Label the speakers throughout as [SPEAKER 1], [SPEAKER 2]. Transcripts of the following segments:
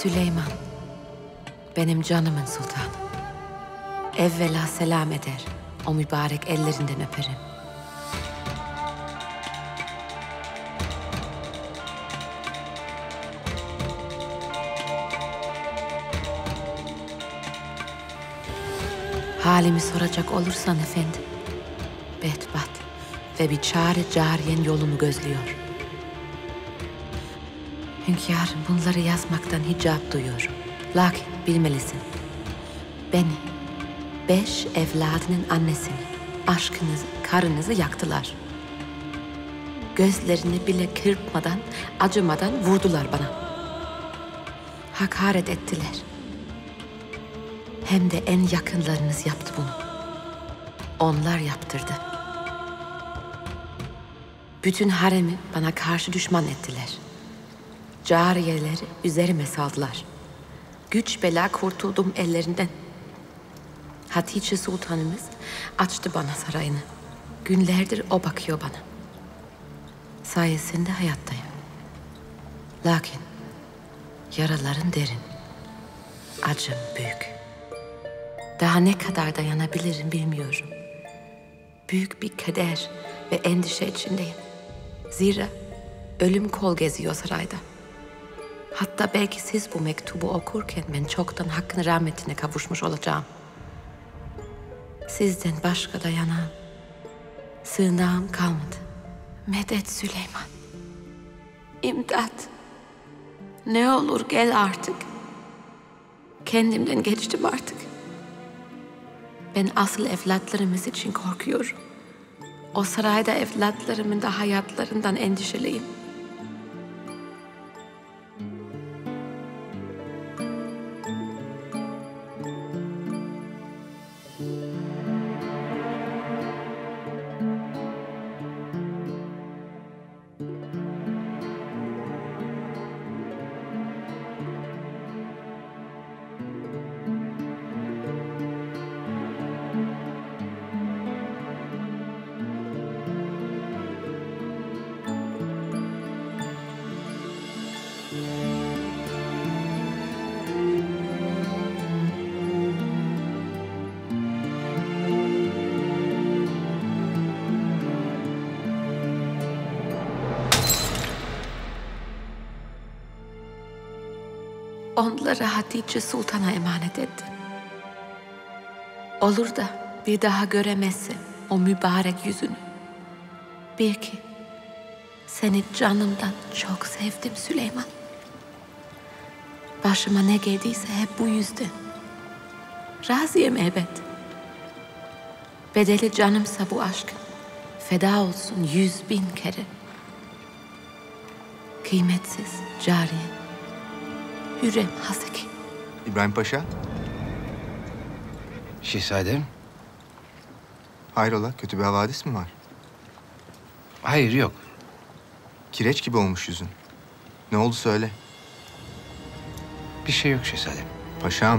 [SPEAKER 1] Süleyman, benim canımın sultanı. Evvela selam eder, o mübarek ellerinden öperim. Halimi soracak olursan efendim, bedbaht ve bir çare cariyen yolumu gözlüyor. Hünkârım, bunları yazmaktan hicap duyuyorum. Lakin bilmelisin, beni, 5 evladının annesini, aşkınızı, karınızı yaktılar. Gözlerini bile kırpmadan, acımadan vurdular bana. Hakaret ettiler. Hem de en yakınlarınız yaptı bunu. Onlar yaptırdı. Bütün haremi bana karşı düşman ettiler. Cariyeleri üzerime saldılar. Güç bela kurtuldum ellerinden. Hatice Sultanımız açtı bana sarayını. Günlerdir o bakıyor bana. Sayesinde hayattayım. Lakin yaraların derin. Acım büyük. Daha ne kadar dayanabilirim bilmiyorum. Büyük bir keder ve endişe içindeyim. Zira ölüm kol geziyor sarayda. Hatta belki siz bu mektubu okurken ben çoktan hakkın rahmetine kavuşmuş olacağım. Sizden başka dayanağım, sığınağım kalmadı. Medet Süleyman. İmdat. Ne olur gel artık. Kendimden geçtim artık. Ben asıl evlatlarımız için korkuyorum. O sarayda evlatlarımın da hayatlarından endişeliyim. Onları Hatice Sultan'a emanet ettim. Olur da bir daha göremezsem o mübarek yüzünü. Bil ki seni canımdan çok sevdim Süleyman. Başıma ne geldiyse hep bu yüzden. Razıyım elbet. Bedeli canımsa bu aşkın. Feda olsun 100.000 kere. Kıymetsiz cariye. Hürrem Haseki.
[SPEAKER 2] İbrahim Paşa.
[SPEAKER 3] Şehzadem.
[SPEAKER 2] Hayrola, kötü bir havadis mi var?
[SPEAKER 3] Hayır, yok.
[SPEAKER 2] Kireç gibi olmuş yüzün. Ne oldu söyle.
[SPEAKER 3] Bir şey yok şehzadem.
[SPEAKER 2] Paşam.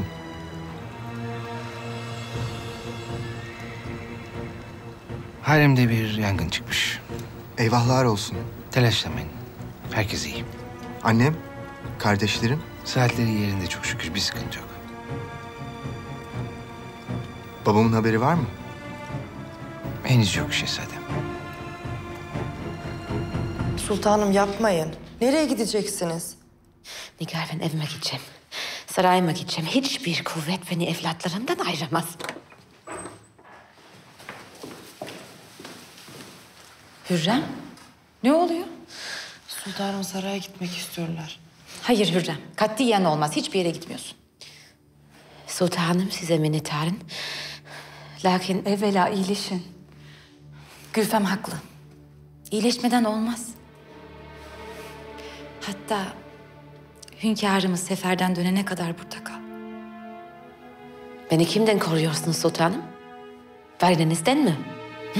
[SPEAKER 3] Haremde bir yangın çıkmış.
[SPEAKER 2] Eyvahlar olsun.
[SPEAKER 3] Telaşlamayın. Herkes iyi.
[SPEAKER 2] Annem, kardeşlerim.
[SPEAKER 3] Saatleri yerinde çok şükür, bir sıkıntı yok.
[SPEAKER 2] Babamın haberi var mı?
[SPEAKER 3] Henüz yok şehzadem.
[SPEAKER 4] Sultanım yapmayın. Nereye gideceksiniz?
[SPEAKER 1] Nigar, ben evime gideceğim. Sarayıma gideceğim. Hiçbir kuvvet beni evlatlarımdan ayıramaz. Hürrem, ne oluyor?
[SPEAKER 4] Sultanım saraya gitmek istiyorlar.
[SPEAKER 1] Hayır Hürrem, katiyen olmaz. Hiçbir yere gitmiyorsun. Sultanım size minnettarım. Lakin evvela iyileşin. Gülfem haklı. İyileşmeden olmaz. Hatta hünkârımız seferden dönene kadar burada kal. Beni kimden koruyorsunuz sultanım? Validenizden mi? Hı?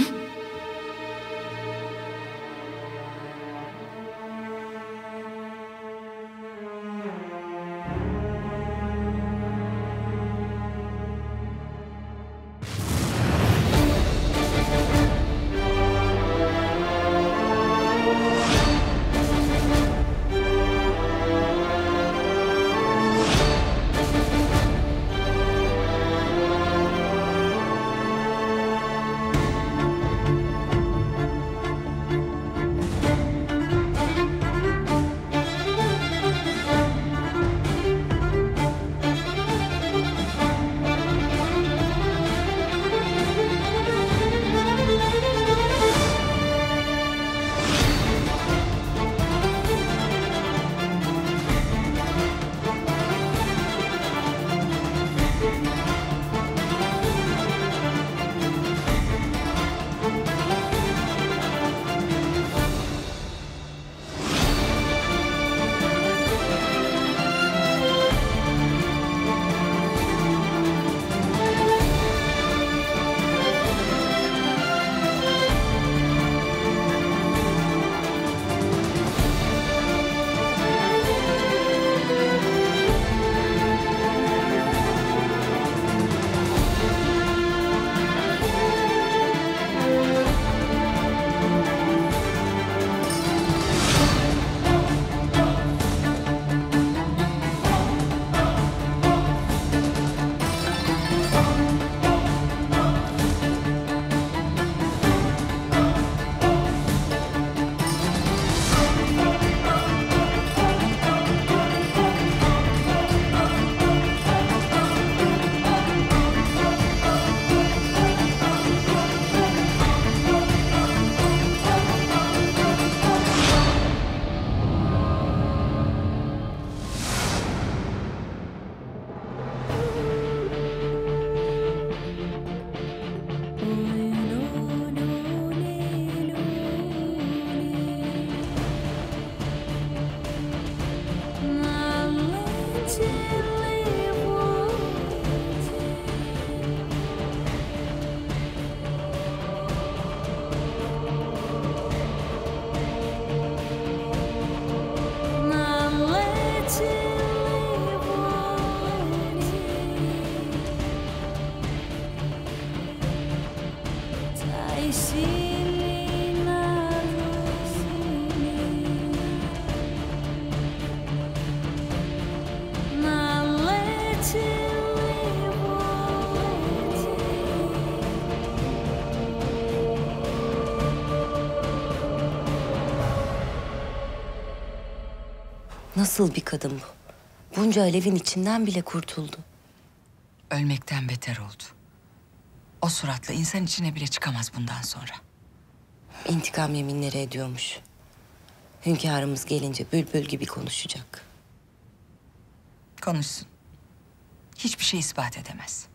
[SPEAKER 1] Nasıl bir kadın bu? Bunca alevin içinden bile kurtuldu.
[SPEAKER 5] Ölmekten beter oldu. O suratla insan içine bile çıkamaz bundan sonra.
[SPEAKER 1] İntikam yeminleri ediyormuş. Hünkârımız gelince bülbül gibi konuşacak.
[SPEAKER 5] Konuşsun. Hiçbir şey ispat edemez.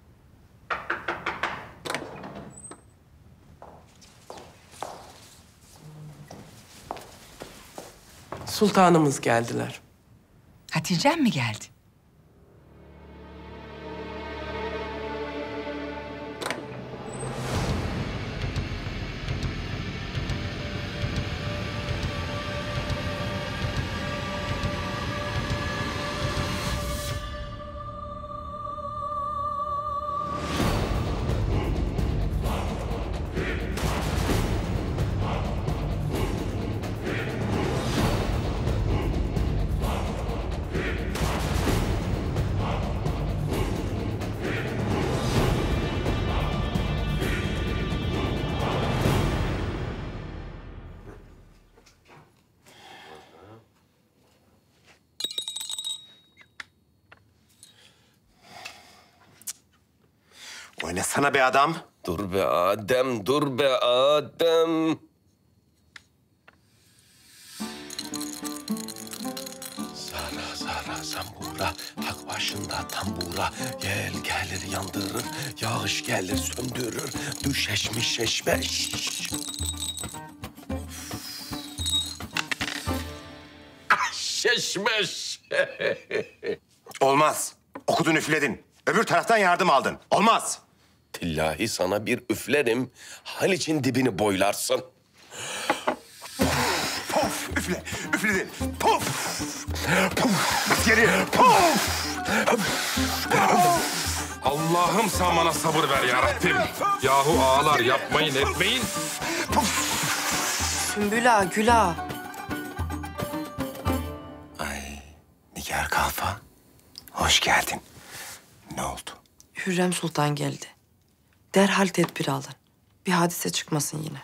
[SPEAKER 6] Sultanımız geldiler.
[SPEAKER 5] Hatice'm mi geldi?
[SPEAKER 7] Oynasana be adam.
[SPEAKER 8] Dur be Adem, dur be Adem. Zara, zara, zambura, hak başında tambura. Yel gelir yandırır, yağış gelir söndürür. Düşeşmiş şeşmeş. Ah, şeşmeş.
[SPEAKER 7] Olmaz. Okudun üfledin. Öbür taraftan yardım aldın. Olmaz.
[SPEAKER 8] Tillahi sana bir üflerim, Haliç'in dibini boylarsın.
[SPEAKER 7] Puf üfle. Üfledin. Puf. Puf. Geri. Puf.
[SPEAKER 9] Allah'ım sen bana sabır ver ya Rabbim. Yahu ağalar yapmayın etmeyin.
[SPEAKER 4] Sümbül ağa, Gül ağa.
[SPEAKER 7] Ay Nigar Kalfa. Hoş geldin. Ne oldu?
[SPEAKER 4] Hürrem Sultan geldi. Derhal tedbir alın. Bir hadise çıkmasın yine.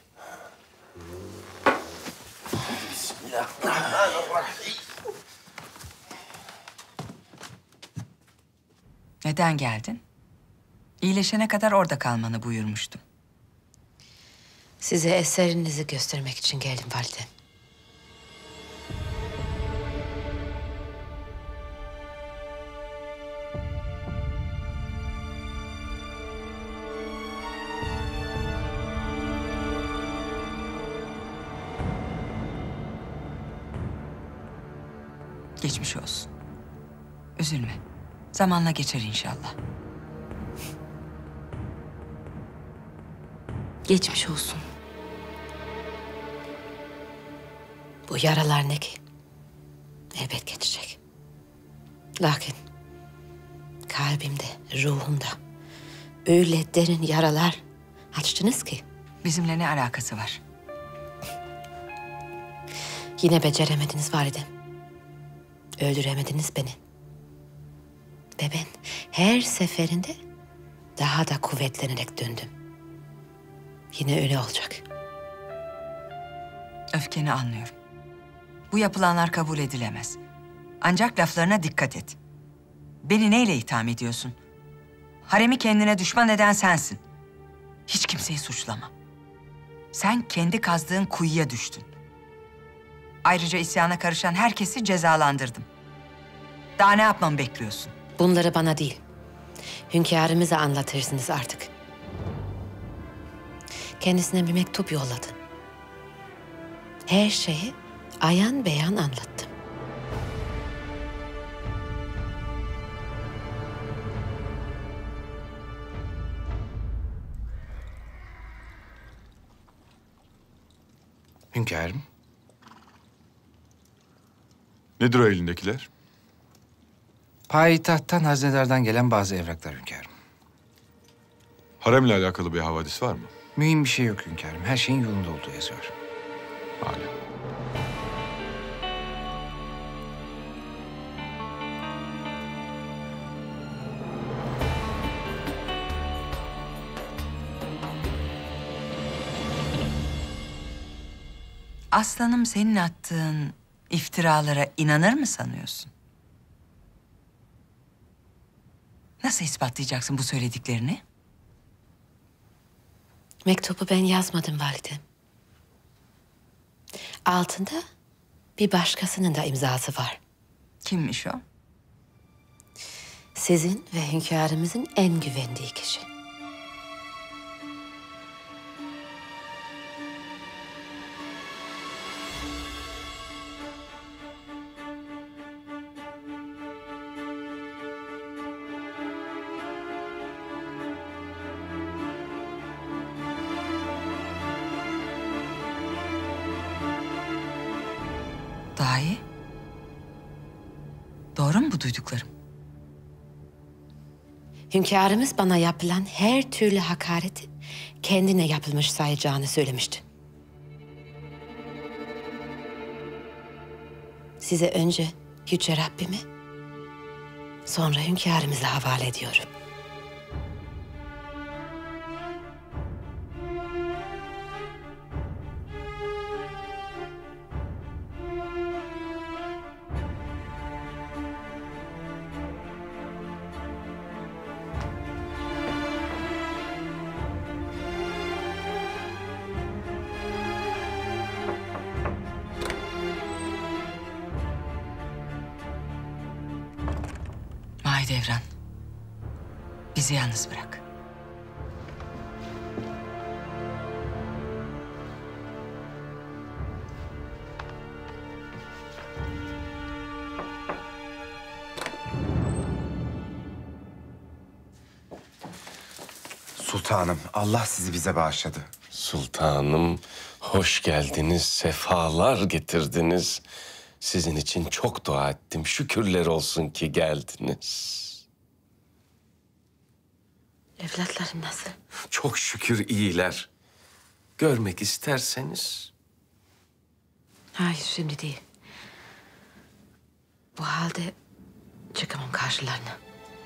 [SPEAKER 5] Neden geldin? İyileşene kadar orada kalmanı buyurmuştum.
[SPEAKER 1] Size eserinizi göstermek için geldim validem.
[SPEAKER 5] Geçmiş olsun. Üzülme. Zamanla geçer inşallah.
[SPEAKER 1] Geçmiş olsun. Bu yaralar ne ki? Elbet geçecek. Lakin kalbimde, ruhumda öyle derin yaralar açtınız ki.
[SPEAKER 5] Bizimle ne alakası var?
[SPEAKER 1] Yine beceremediniz validem. Öldüremediniz beni. Ve ben her seferinde daha da kuvvetlenerek döndüm. Yine öyle olacak.
[SPEAKER 5] Öfkeni anlıyorum. Bu yapılanlar kabul edilemez. Ancak laflarına dikkat et. Beni neyle itham ediyorsun? Haremi kendine düşman eden sensin. Hiç kimseyi suçlama. Sen kendi kazdığın kuyuya düştün. Ayrıca isyana karışan herkesi cezalandırdım. Daha ne yapmamı bekliyorsun?
[SPEAKER 1] Bunları bana değil, hünkârımıza anlatırsınız artık. Kendisine bir mektup yolladım. Her şeyi ayan beyan anlattım.
[SPEAKER 3] Hünkârım,
[SPEAKER 10] Nedir o elindekiler?
[SPEAKER 3] payitahttan haznedardan gelen bazı evraklar hünkârım.
[SPEAKER 10] Haremle alakalı bir havadis var mı?
[SPEAKER 3] Mühim bir şey yok hünkârım. Her şeyin yolunda olduğu yazıyor.
[SPEAKER 10] Hala.
[SPEAKER 5] Aslanım senin attığın İftiralara inanır mı sanıyorsun? Nasıl ispatlayacaksın bu söylediklerini?
[SPEAKER 1] Mektubu ben yazmadım validem. Altında bir başkasının da imzası var.
[SPEAKER 5] Kimmiş o?
[SPEAKER 1] Sizin ve hünkârımızın en güvendiği kişi.
[SPEAKER 5] Dahi. Doğru mu bu duyduklarım?
[SPEAKER 1] Hünkârımız bana yapılan her türlü hakareti kendine yapılmış sayacağını söylemişti. Size önce Yüce Rabbimi, sonra hünkârımıza havale ediyorum.
[SPEAKER 5] Mahidevran, bizi yalnız bırak.
[SPEAKER 7] Sultanım, Allah sizi bize bağışladı.
[SPEAKER 8] Sultanım, hoş geldiniz, sefalar getirdiniz. Sizin için çok dua ettim. Şükürler olsun ki geldiniz.
[SPEAKER 1] Evlatlarım nasıl?
[SPEAKER 8] Çok şükür iyiler. Görmek isterseniz.
[SPEAKER 1] Hayır, şimdi değil. Bu halde çıkamam karşılarına.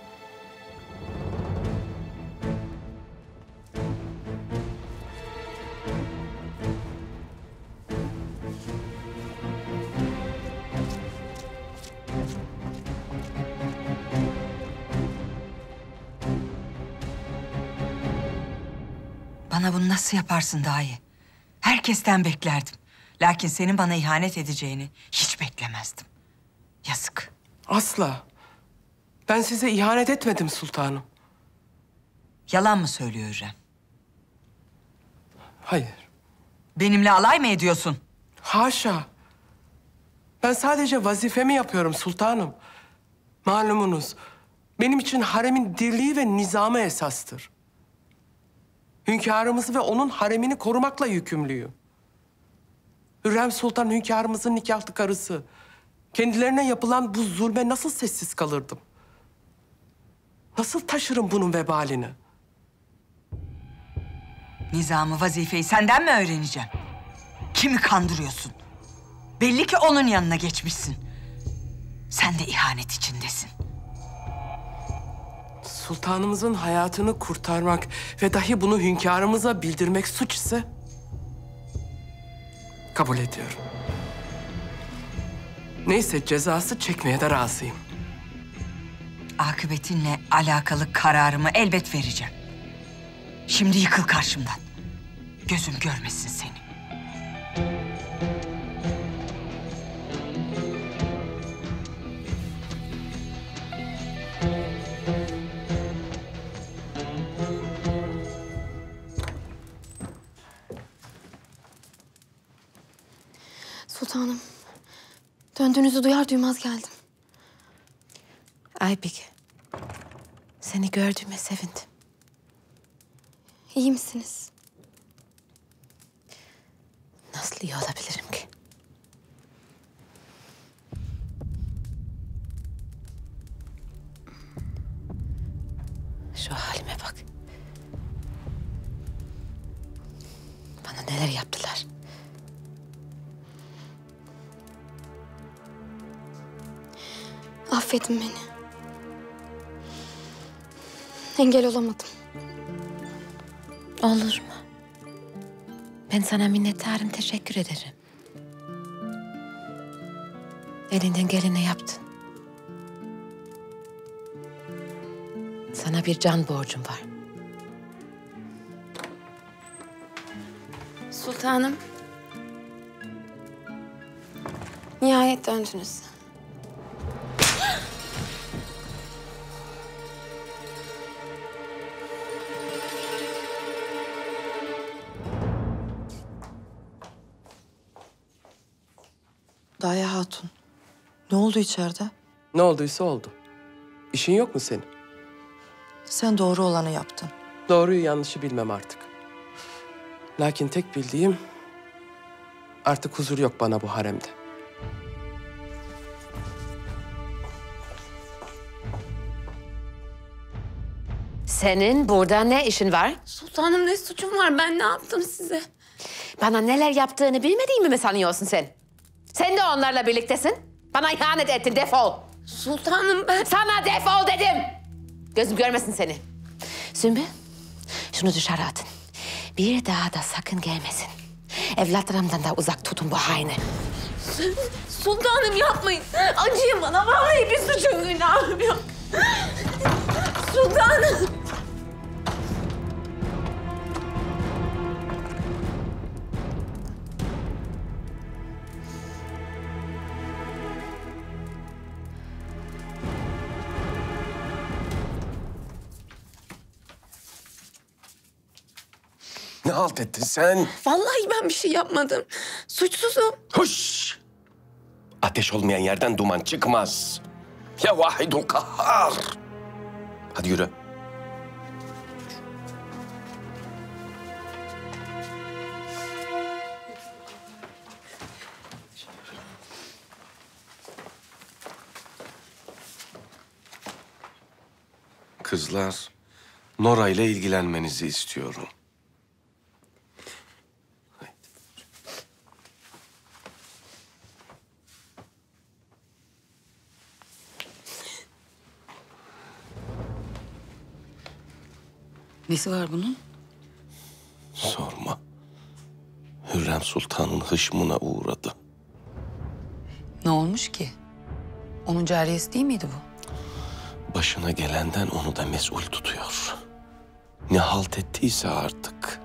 [SPEAKER 5] Bana bunu nasıl yaparsın dahi? Herkesten beklerdim. Lakin senin bana ihanet edeceğini hiç beklemezdim. Yazık.
[SPEAKER 6] Asla. Ben size ihanet etmedim sultanım.
[SPEAKER 5] Yalan mı söylüyor Hürrem?
[SPEAKER 6] Hayır.
[SPEAKER 5] Benimle alay mı ediyorsun?
[SPEAKER 6] Haşa. Ben sadece vazifemi yapıyorum sultanım. Malumunuz, benim için haremin dirliği ve nizamı esastır. Hünkârımızı ve onun haremini korumakla yükümlüyüm. Hürrem Sultan hünkârımızın nikahlı karısı. Kendilerine yapılan bu zulme nasıl sessiz kalırdım? Nasıl taşırım bunun vebalini?
[SPEAKER 5] Nizamı, vazifeyi senden mi öğreneceğim? Kimi kandırıyorsun? Belli ki onun yanına geçmişsin. Sen de ihanet içindesin.
[SPEAKER 6] Sultanımızın hayatını kurtarmak ve dahi bunu hünkârımıza bildirmek suç ise kabul ediyorum. Neyse cezası çekmeye de razıyım.
[SPEAKER 5] Akıbetinle alakalı kararımı elbet vereceğim. Şimdi yıkıl karşımdan. Gözüm görmesin seni.
[SPEAKER 11] Sultanım, döndüğünüzü duyar duymaz geldim.
[SPEAKER 1] Aybike, seni gördüğüme sevindim.
[SPEAKER 11] İyi misiniz?
[SPEAKER 1] Nasıl iyi olabilirim ki? Şu halime bak. Bana neler yaptılar.
[SPEAKER 11] Affedin beni. Engel olamadım.
[SPEAKER 1] Olur mu? Ben sana minnettarım, teşekkür ederim. Elinden geleni yaptın. Sana bir can borcum var.
[SPEAKER 11] Sultanım. Nihayet döndünüz.
[SPEAKER 4] Daya Hatun. Ne oldu içeride?
[SPEAKER 6] Ne olduysa oldu. İşin yok mu senin?
[SPEAKER 4] Sen doğru olanı yaptın.
[SPEAKER 6] Doğruyu yanlışı bilmem artık. Lakin tek bildiğim artık huzur yok bana bu haremde.
[SPEAKER 1] Senin burada ne işin var?
[SPEAKER 11] Sultanım ne suçum var? Ben ne yaptım size?
[SPEAKER 1] Bana neler yaptığını bilmediğimi mi sanıyorsun sen? Sen de onlarla birliktesin. Bana ihanet ettin, defol.
[SPEAKER 11] Sultanım ben...
[SPEAKER 1] Sana defol dedim. Gözüm görmesin seni. Sümbül, şunu dışarı atın. Bir daha da sakın gelmesin. Evlatlarımdan da uzak tutun bu haini.
[SPEAKER 11] Sultanım yapmayın. Acıyın bana. Vallahi bir suçum günahım yok. Sultanım.
[SPEAKER 8] Ne halt ettin sen?
[SPEAKER 11] Vallahi ben bir şey yapmadım. Suçsuzum.
[SPEAKER 8] Huş! Ateş olmayan yerden duman çıkmaz. Ya vahidul kahhar. Hadi yürü. Kızlar, Nora ile ilgilenmenizi istiyorum.
[SPEAKER 5] Nesi var bunun?
[SPEAKER 8] Sorma. Hürrem Sultan'ın hışmına uğradı.
[SPEAKER 5] Ne olmuş ki? Onun cariyesi değil miydi bu?
[SPEAKER 8] Başına gelenden onu da mesul tutuyor. Ne halt ettiyse artık.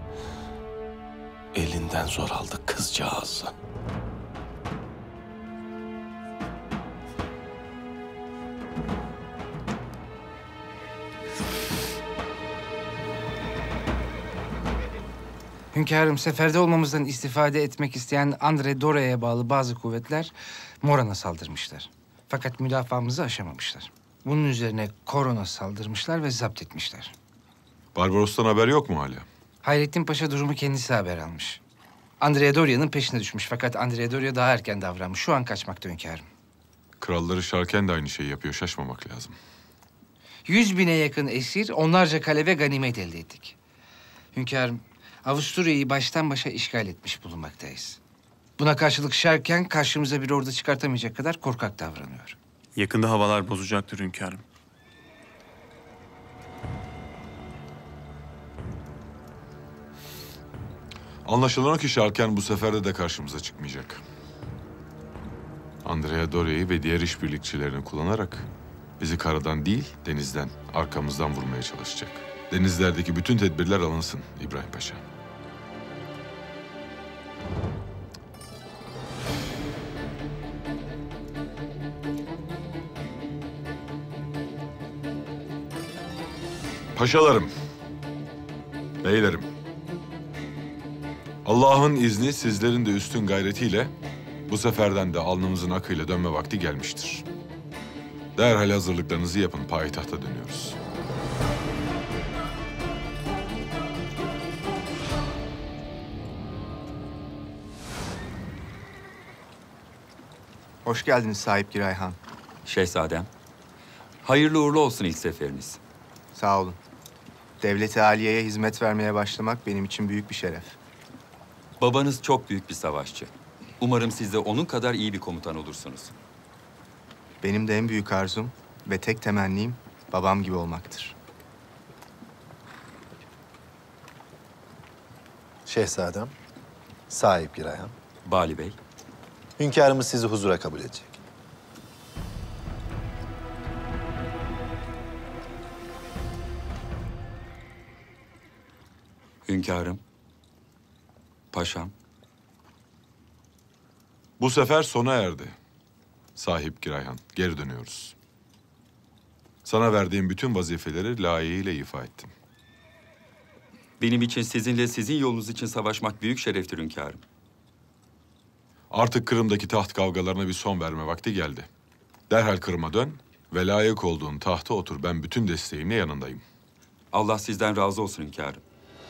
[SPEAKER 8] Elinden zor aldı kızcağızı.
[SPEAKER 3] Hünkârım, seferde olmamızdan istifade etmek isteyen Andre Dore'ye bağlı bazı kuvvetler Moran'a saldırmışlar. Fakat müdafaamızı aşamamışlar. Bunun üzerine Koron'a saldırmışlar ve zapt etmişler.
[SPEAKER 10] Barbaros'tan haber yok mu hala?
[SPEAKER 3] Hayrettin Paşa durumu kendisi haber almış. Andrea Doria'nın peşine düşmüş fakat Andrea Doria daha erken davranmış. Şu an kaçmakta hünkârım.
[SPEAKER 10] Kralları Şarken de aynı şeyi yapıyor. Şaşmamak lazım.
[SPEAKER 3] 100.000'e yakın esir, onlarca kale ve ganimet elde ettik. Hünkârım, Avusturya'yı baştan başa işgal etmiş bulunmaktayız. Buna karşılık Şarken karşımıza bir ordu çıkartamayacak kadar korkak davranıyor.
[SPEAKER 12] Yakında havalar bozacaktır hünkârım.
[SPEAKER 10] Anlaşılan o ki Şarken bu seferde de karşımıza çıkmayacak. Andrea Doria'yı ve diğer işbirlikçilerini kullanarak bizi karadan değil, denizden, arkamızdan vurmaya çalışacak. Denizlerdeki bütün tedbirler alınsın İbrahim Paşa. Paşalarım, beylerim, Allah'ın izni sizlerin de üstün gayretiyle bu seferden de alnımızın akıyla dönme vakti gelmiştir. Derhal hazırlıklarınızı yapın, payitahta dönüyoruz.
[SPEAKER 2] Hoş geldiniz Sahip Giray Han.
[SPEAKER 13] Şehzadem, hayırlı uğurlu olsun ilk seferiniz.
[SPEAKER 2] Sağ olun. Devlet-i Aliye'ye hizmet vermeye başlamak benim için büyük bir şeref.
[SPEAKER 13] Babanız çok büyük bir savaşçı. Umarım siz de onun kadar iyi bir komutan olursunuz.
[SPEAKER 2] Benim de en büyük arzum ve tek temennim babam gibi olmaktır.
[SPEAKER 14] Şehzadem, Sahip Giray Han.
[SPEAKER 13] Bali Bey.
[SPEAKER 14] Hünkârımız sizi huzura kabul edecek.
[SPEAKER 13] Hünkârım, paşam.
[SPEAKER 10] Bu sefer sona erdi. Sahip Girayhan, geri dönüyoruz. Sana verdiğim bütün vazifeleri layığıyla ifa ettim.
[SPEAKER 13] Benim için sizinle sizin yolunuz için savaşmak büyük şereftir hünkârım.
[SPEAKER 10] Artık Kırım'daki taht kavgalarına bir son verme vakti geldi. Derhal Kırım'a dön ve layık olduğun tahta otur. Ben bütün desteğimle yanındayım.
[SPEAKER 13] Allah sizden razı olsun hünkârım.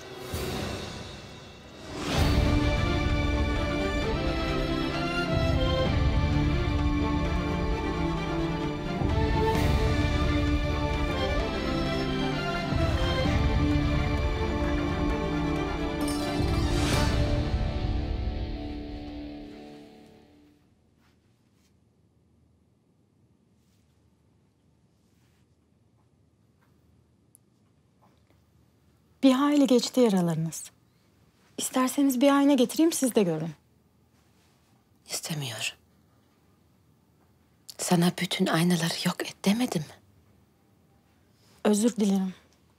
[SPEAKER 15] Bir hayli geçti yaralarınız. İsterseniz bir ayna getireyim, siz de görün.
[SPEAKER 1] İstemiyorum. Sana bütün aynaları yok et demedim mi?
[SPEAKER 15] Özür dilerim.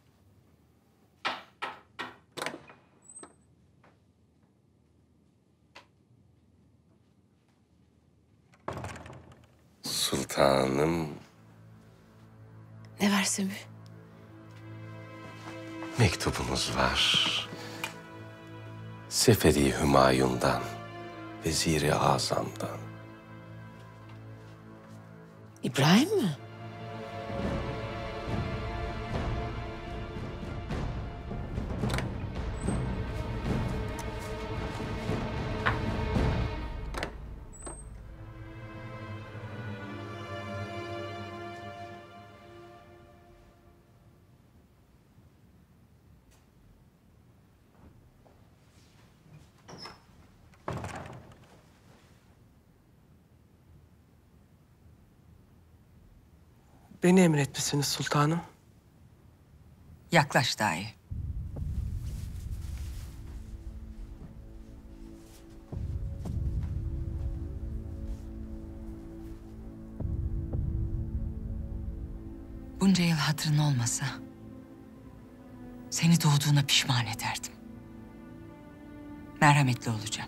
[SPEAKER 8] Sultanım,
[SPEAKER 1] Ne var Sümbül?
[SPEAKER 8] mektubunuz var. Seferi Hümayun'dan, Vezir-i Azam'dan.
[SPEAKER 1] İbrahim mi?
[SPEAKER 6] Beni emretmişsiniz sultanım.
[SPEAKER 5] Yaklaş dahi. Bunca yıl hatırın olmasa seni doğduğuna pişman ederdim. Merhametli olacağım.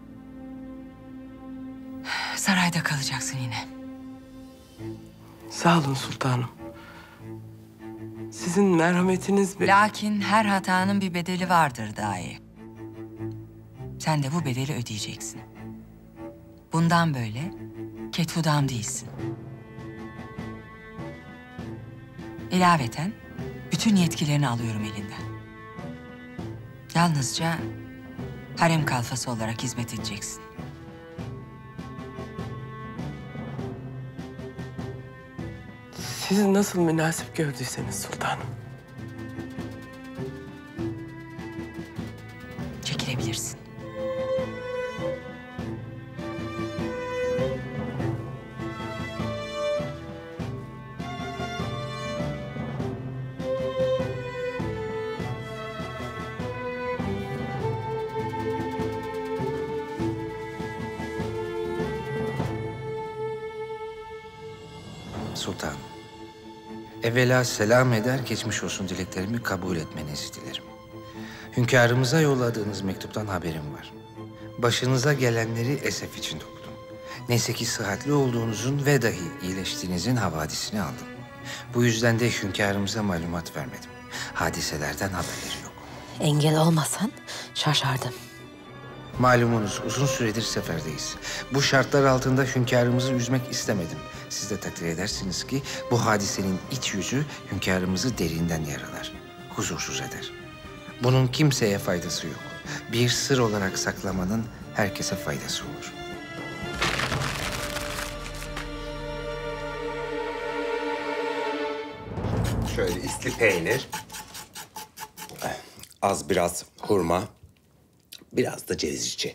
[SPEAKER 5] Sarayda kalacaksın yine.
[SPEAKER 6] Sağ olun sultanım. Sizin merhametiniz...
[SPEAKER 5] Lakin her hatanın bir bedeli vardır dahi. Sen de bu bedeli ödeyeceksin. Bundan böyle Ketvudam değilsin. İlaveten bütün yetkilerini alıyorum elinden. Yalnızca harem kalfası olarak hizmet edeceksin.
[SPEAKER 6] Siz nasıl münasip gördüyseniz sultanım.
[SPEAKER 5] Çekilebilirsin.
[SPEAKER 3] Sultanım, evvela selam eder, geçmiş olsun dileklerimi kabul etmenizi dilerim. Hünkârımıza yolladığınız mektuptan haberim var. Başınıza gelenleri esef içinde okudum. Neyse ki sıhhatli olduğunuzun ve dahi iyileştiğinizin havadisini aldım. Bu yüzden de hünkârımıza malumat vermedim. Hadiselerden haberleri yok.
[SPEAKER 1] Engel olmasan şaşardım.
[SPEAKER 3] Malumunuz uzun süredir seferdeyiz. Bu şartlar altında hünkârımızı üzmek istemedim. Siz de takdir edersiniz ki bu hadisenin iç yüzü hünkârımızı derinden yaralar, huzursuz eder. Bunun kimseye faydası yok. Bir sır olarak saklamanın herkese faydası olur.
[SPEAKER 7] Şöyle isli peynir. Az biraz hurma. Biraz da ceviz içi.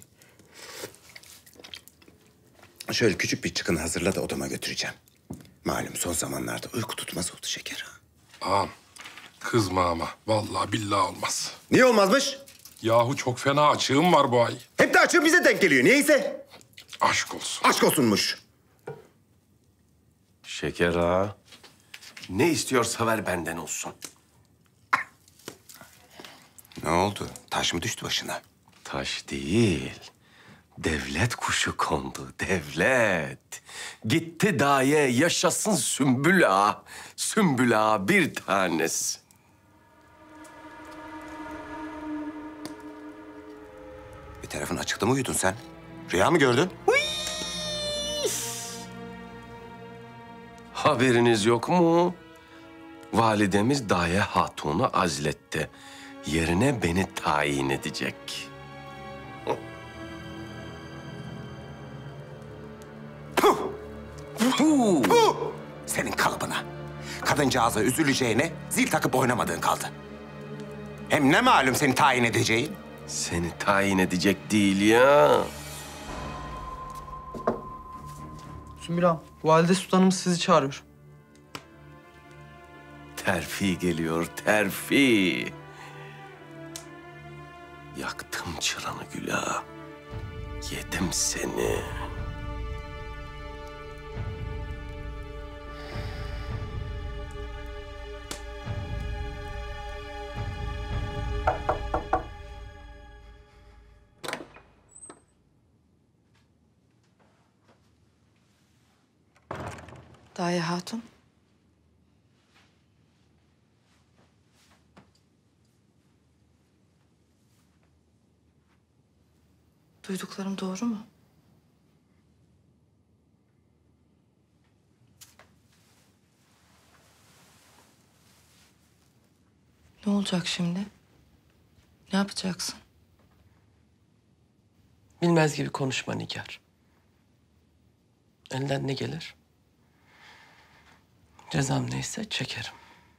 [SPEAKER 7] Şöyle küçük bir çıkın hazırla da odama götüreceğim. Malum son zamanlarda uyku tutmaz oldu şeker.
[SPEAKER 9] Ağam, kızma ama. Vallahi billahi olmaz.
[SPEAKER 7] Niye olmazmış?
[SPEAKER 9] Yahu çok fena açığım var bu ay.
[SPEAKER 7] Hep de açığın bize denk geliyor. Niyeyse?
[SPEAKER 9] Aşk olsun.
[SPEAKER 7] Aşk olsunmuş.
[SPEAKER 8] Şeker ağa. Ne istiyorsa ver benden olsun.
[SPEAKER 7] Ne oldu? Taş mı düştü başına?
[SPEAKER 8] Taş değil. Devlet kuşu kondu, devlet. Gitti daye, yaşasın Sümbül ağa. Sümbül ağa bir tanesi.
[SPEAKER 7] Bir tarafın açıkta mı uyudun sen? Rüya mı gördün?
[SPEAKER 8] Haberiniz yok mu? Validemiz Daye Hatun'u azletti. Yerine beni tayin edecek.
[SPEAKER 7] Senin kalıbına. Kadıncağıza üzüleceğine zil takıp oynamadığın kaldı. Hem ne malum seni tayin edeceğin?
[SPEAKER 8] Seni tayin edecek değil ya.
[SPEAKER 6] Sümbül ağam, Valide Sultanımız sizi çağırıyor.
[SPEAKER 8] Terfi geliyor, terfi. Yaktım çıranı Gül ağa. Yedim seni.
[SPEAKER 4] Daye Hatun. Duyduklarım doğru mu? Ne olacak şimdi? Ne yapacaksın?
[SPEAKER 6] Bilmez gibi konuşma Nigar. Elinden ne gelir? Cezam neyse çekerim.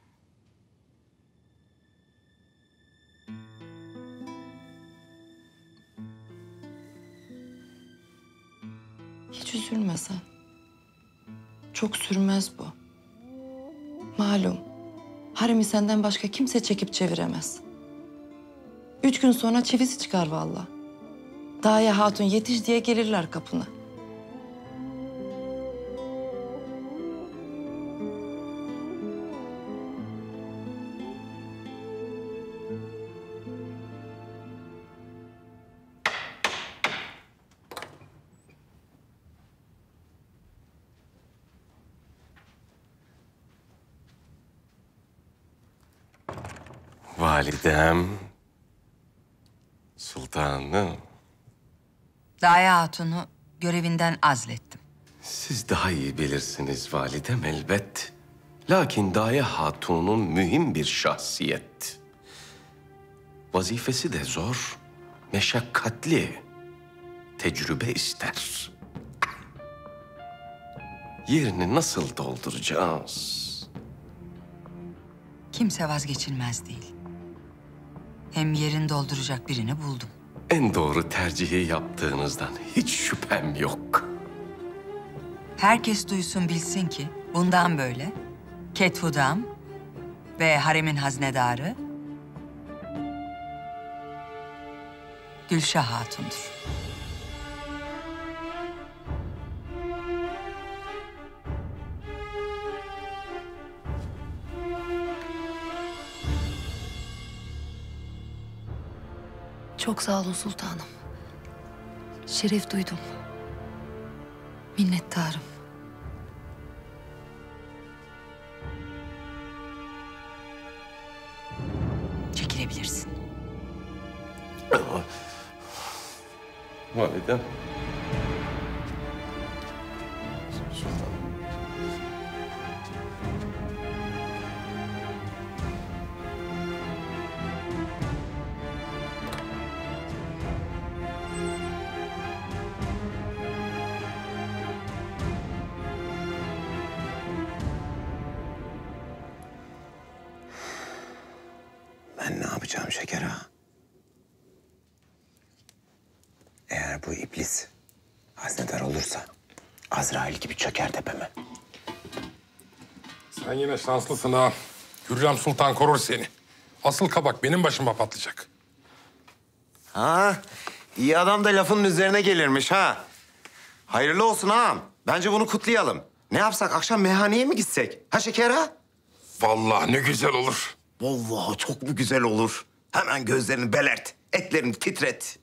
[SPEAKER 4] Hiç üzülme sen. Çok sürmez bu. Malum, haremi senden başka kimse çekip çeviremez. 3 gün sonra çivisi çıkar vallahi. Daye Hatun yetiş diye gelirler kapına.
[SPEAKER 8] Validem, sultanım.
[SPEAKER 5] Daye Hatun'u görevinden azlettim.
[SPEAKER 8] Siz daha iyi bilirsiniz validem elbet. Lakin Daye Hatun'un mühim bir şahsiyet. Vazifesi de zor, meşakkatli, tecrübe ister. Yerini nasıl dolduracağız?
[SPEAKER 5] Kimse vazgeçilmez değil. Hem yerini dolduracak birini buldum.
[SPEAKER 8] En doğru tercihi yaptığınızdan hiç şüphem yok.
[SPEAKER 5] Herkes duysun bilsin ki bundan böyle Kethudam ve haremin haznedarı Gülşah Hatun'dur.
[SPEAKER 1] Çok sağ olun sultanım. Şeref duydum. Minnettarım.
[SPEAKER 5] Çekilebilirsin.
[SPEAKER 8] Validem.
[SPEAKER 7] Ben ne yapacağım Şeker ağa? Eğer bu iblis haznedar olursa Azrail gibi çöker tepeme.
[SPEAKER 9] Sen yine şanslısın ha. Hürrem Sultan korur seni. Asıl kabak benim başıma patlayacak.
[SPEAKER 7] Ha, iyi adam da lafının üzerine gelirmiş ha. Hayırlı olsun ağam. Bence bunu kutlayalım. Ne yapsak, akşam meyhaneye mi gitsek? Ha şeker ha?
[SPEAKER 9] Vallahi ne güzel olur.
[SPEAKER 7] Vallahi çok mu güzel olur. Hemen gözlerini belert, etlerini titret.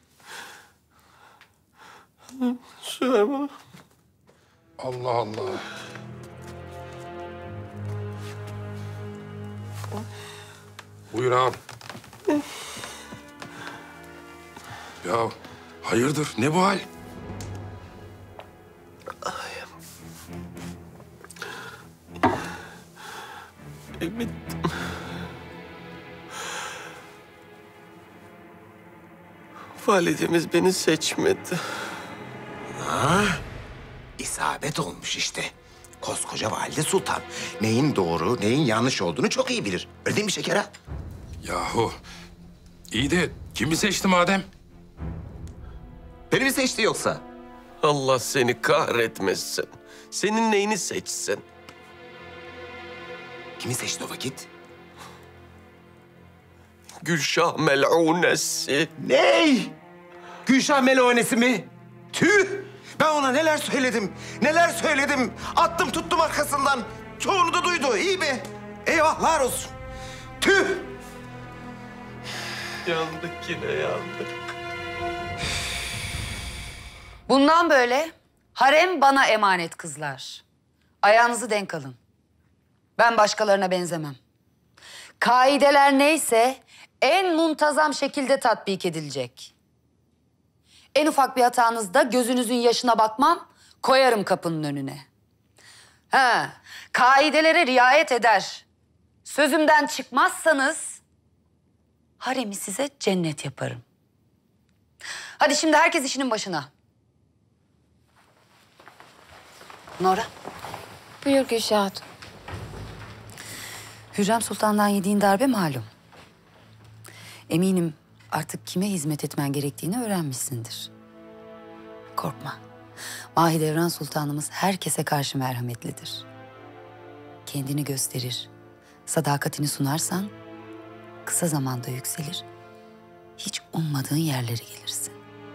[SPEAKER 9] Allah Allah. Buyur ağam. Ya hayırdır, ne bu hal?
[SPEAKER 6] Bittim. Validemiz beni seçmedi.
[SPEAKER 7] Ha? İsabet olmuş işte. Koskoca valide sultan. Neyin doğru, neyin yanlış olduğunu çok iyi bilir. Öyle değil mi şeker ha?
[SPEAKER 9] Yahu iyi de kimi seçti madem?
[SPEAKER 7] Beni mi seçti yoksa?
[SPEAKER 6] Allah seni kahretmesin. Senin neyini seçsin?
[SPEAKER 7] Kimi seçti o vakit?
[SPEAKER 6] Gülşah mel'unesi.
[SPEAKER 7] Ney? Gülşah melonesi mi? Tüh! Ben ona neler söyledim, neler söyledim. Attım tuttum arkasından. Çoğunu da duydu, iyi mi? Eyvahlar olsun. Tüh!
[SPEAKER 6] Yandık yine yandık.
[SPEAKER 16] Bundan böyle harem bana emanet kızlar. Ayağınızı denk alın. Ben başkalarına benzemem. Kaideler neyse en muntazam şekilde tatbik edilecek. En ufak bir hatanızda gözünüzün yaşına bakmam, koyarım kapının önüne. Ha, kaidelere riayet eder. Sözümden çıkmazsanız haremi size cennet yaparım. Hadi şimdi herkes işinin başına. Nora.
[SPEAKER 15] Buyur Gülşah Hatun.
[SPEAKER 16] Hürrem Sultan'dan yediğin darbe malum. Eminim artık kime hizmet etmen gerektiğini öğrenmişsindir. Korkma. Mahidevran Sultanımız herkese karşı merhametlidir. Kendini gösterir, sadakatini sunarsan kısa zamanda yükselir, hiç ummadığın yerlere gelirsin.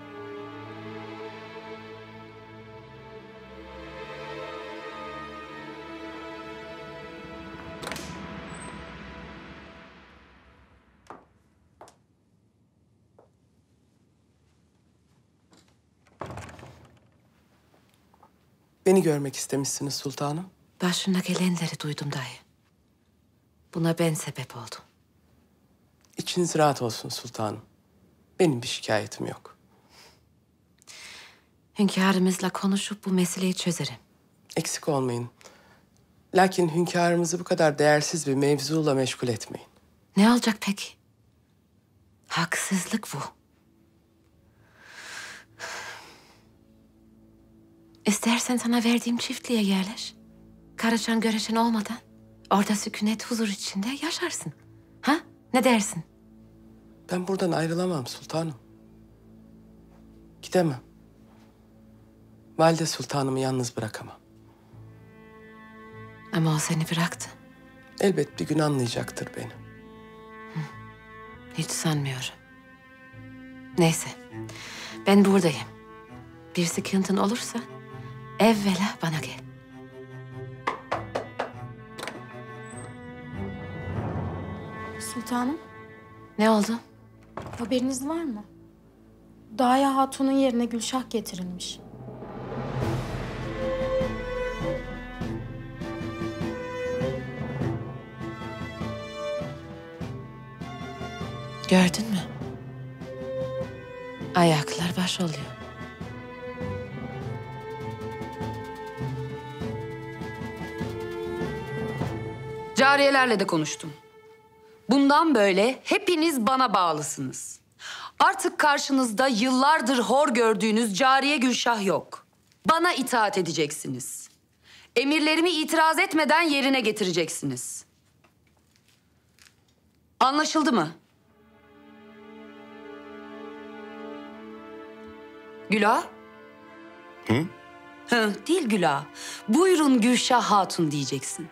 [SPEAKER 6] Beni görmek istemişsiniz sultanım.
[SPEAKER 1] Başına gelenleri duydum dayı. Buna ben sebep oldum.
[SPEAKER 6] İçiniz rahat olsun sultanım. Benim bir şikayetim yok.
[SPEAKER 1] Hünkârımızla konuşup bu meseleyi çözerim.
[SPEAKER 6] Eksik olmayın. Lakin hünkârımızı bu kadar değersiz bir mevzuyla meşgul etmeyin.
[SPEAKER 1] Ne olacak peki? Haksızlık bu. İstersen sana verdiğim çiftliğe yerleş. Karışan göreşen olmadan orada sükunet huzur içinde yaşarsın. Ha? Ne dersin?
[SPEAKER 6] Ben buradan ayrılamam sultanım. Gidemem. Valide sultanımı yalnız bırakamam.
[SPEAKER 1] Ama o seni bıraktı.
[SPEAKER 6] Elbet bir gün anlayacaktır beni.
[SPEAKER 1] Hiç sanmıyorum. Neyse. Ben buradayım. Bir sıkıntın olursa evvela bana gel.
[SPEAKER 15] Sultanım,
[SPEAKER 1] Ne oldu?
[SPEAKER 15] haberiniz var mı? Daya Hatun'un yerine Gülşah getirilmiş.
[SPEAKER 1] Gördün mü? Ayaklar baş oluyor.
[SPEAKER 16] Cariyelerle de konuştum. Bundan böyle hepiniz bana bağlısınız. Artık karşınızda yıllardır hor gördüğünüz cariye Gülşah yok. Bana itaat edeceksiniz. Emirlerimi itiraz etmeden yerine getireceksiniz. Anlaşıldı mı? Gülah?
[SPEAKER 7] Hı?
[SPEAKER 16] Hı, değil Gülah. Buyurun Gülşah Hatun diyeceksin.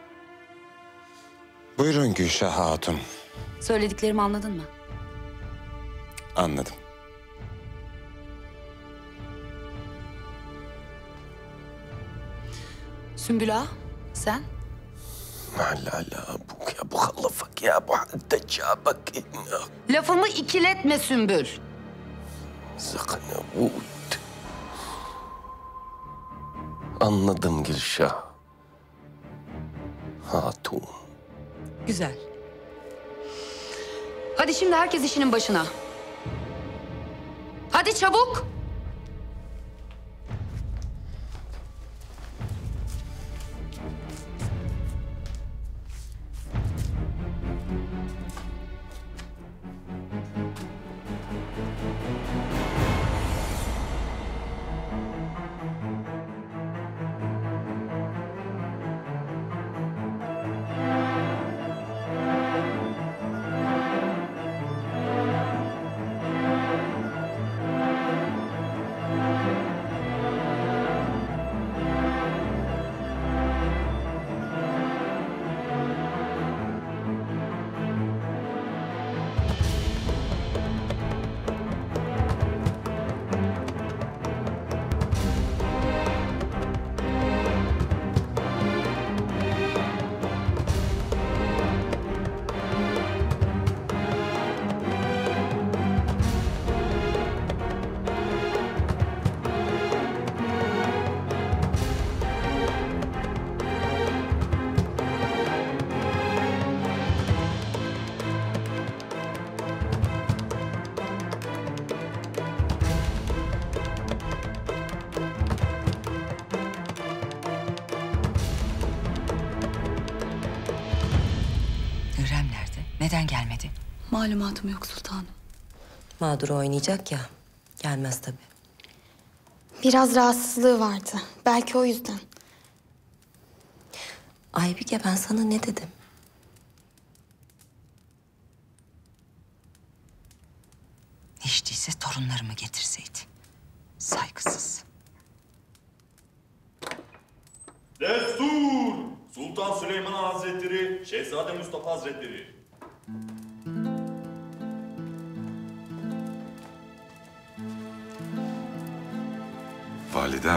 [SPEAKER 7] Buyurun Gülşah Hatun.
[SPEAKER 16] Söylediklerimi anladın mı?
[SPEAKER 7] Anladım.
[SPEAKER 16] Sümbül Ağa, sen?
[SPEAKER 8] La bu kallafak ya bu bak.
[SPEAKER 16] Lafımı ikiletme Sümbül.
[SPEAKER 8] Zakına vud. Anladım Gülşah. Hatun.
[SPEAKER 16] Güzel. Hadi şimdi herkes işinin başına. Hadi çabuk.
[SPEAKER 5] Hürrem nerede? Neden gelmedi?
[SPEAKER 4] Malumatım yok sultanım.
[SPEAKER 17] Mağdur oynayacak ya. Gelmez tabii.
[SPEAKER 15] Biraz rahatsızlığı vardı. Belki o yüzden.
[SPEAKER 17] Aybike ben sana ne dedim?
[SPEAKER 5] Hiç değilse torunlarımı getirseydi. Saygısız.
[SPEAKER 18] Destur! Sultan Süleyman Hazretleri, Şehzade Mustafa Hazretleri.
[SPEAKER 10] Validem.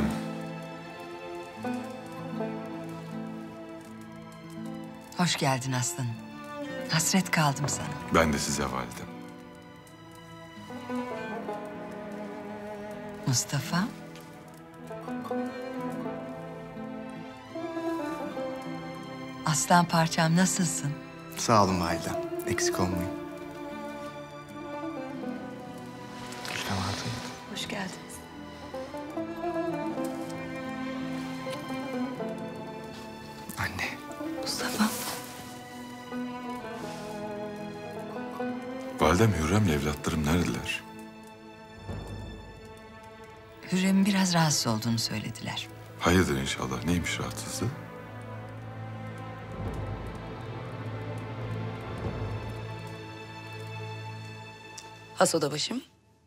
[SPEAKER 5] Hoş geldin aslanım. Hasret kaldım sana.
[SPEAKER 10] Ben de size validem.
[SPEAKER 5] Mustafa. Aslan parçam nasılsın?
[SPEAKER 2] Sağ olun validem. Eksik olmayın. Rüstem Hatun.
[SPEAKER 4] Hoş geldiniz.
[SPEAKER 2] Anne.
[SPEAKER 4] Mustafa.
[SPEAKER 10] Validem Hürrem'le evlatlarım neredeler?
[SPEAKER 5] Hürrem'in biraz rahatsız olduğunu söylediler.
[SPEAKER 10] Hayırdır inşallah. Neymiş rahatsızlığı?
[SPEAKER 16] Has odabaşım.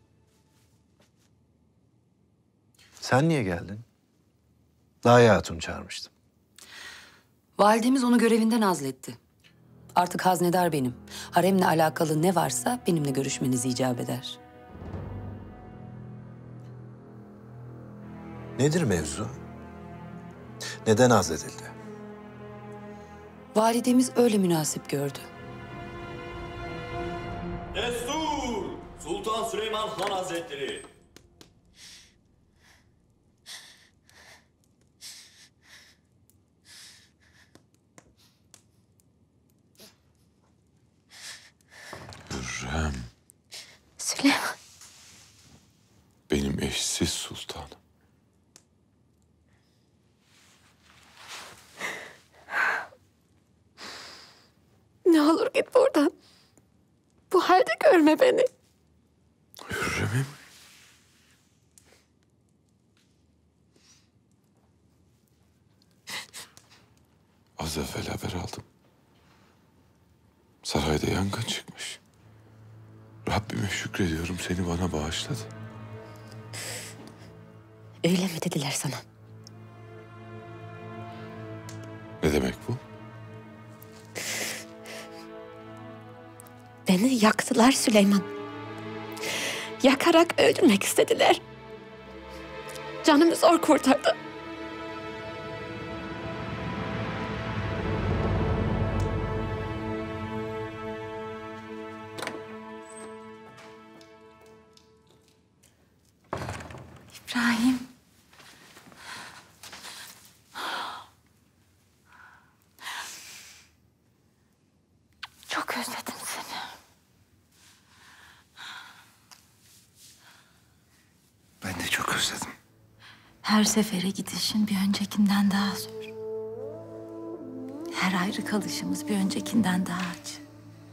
[SPEAKER 14] Sen niye geldin? Daye Hatun çağırmıştım.
[SPEAKER 16] Validemiz onu görevinden azletti. Artık haznedar benim. Haremle alakalı ne varsa benimle görüşmeniz icap eder.
[SPEAKER 14] Nedir mevzu? Neden azledildi?
[SPEAKER 16] Validemiz öyle münasip gördü.
[SPEAKER 18] Destur! Sultan Süleyman Han Hazretleri.
[SPEAKER 10] Hürrem.
[SPEAKER 15] Süleyman.
[SPEAKER 10] Benim eşsiz sultanım.
[SPEAKER 15] Ne olur git buradan. Bu halde görme beni.
[SPEAKER 10] Hürrem'im. Az evvel haber aldım. Sarayda yangın çıkmış. Rabbime şükrediyorum seni bana bağışladı.
[SPEAKER 1] Öyle mi dediler sana?
[SPEAKER 10] Ne demek bu?
[SPEAKER 1] Beni yaktılar Süleyman. Yakarak öldürmek istediler. Canımı zor kurtardı. Her sefere gidişin bir öncekinden daha zor. Her ayrı kalışımız bir öncekinden daha acı.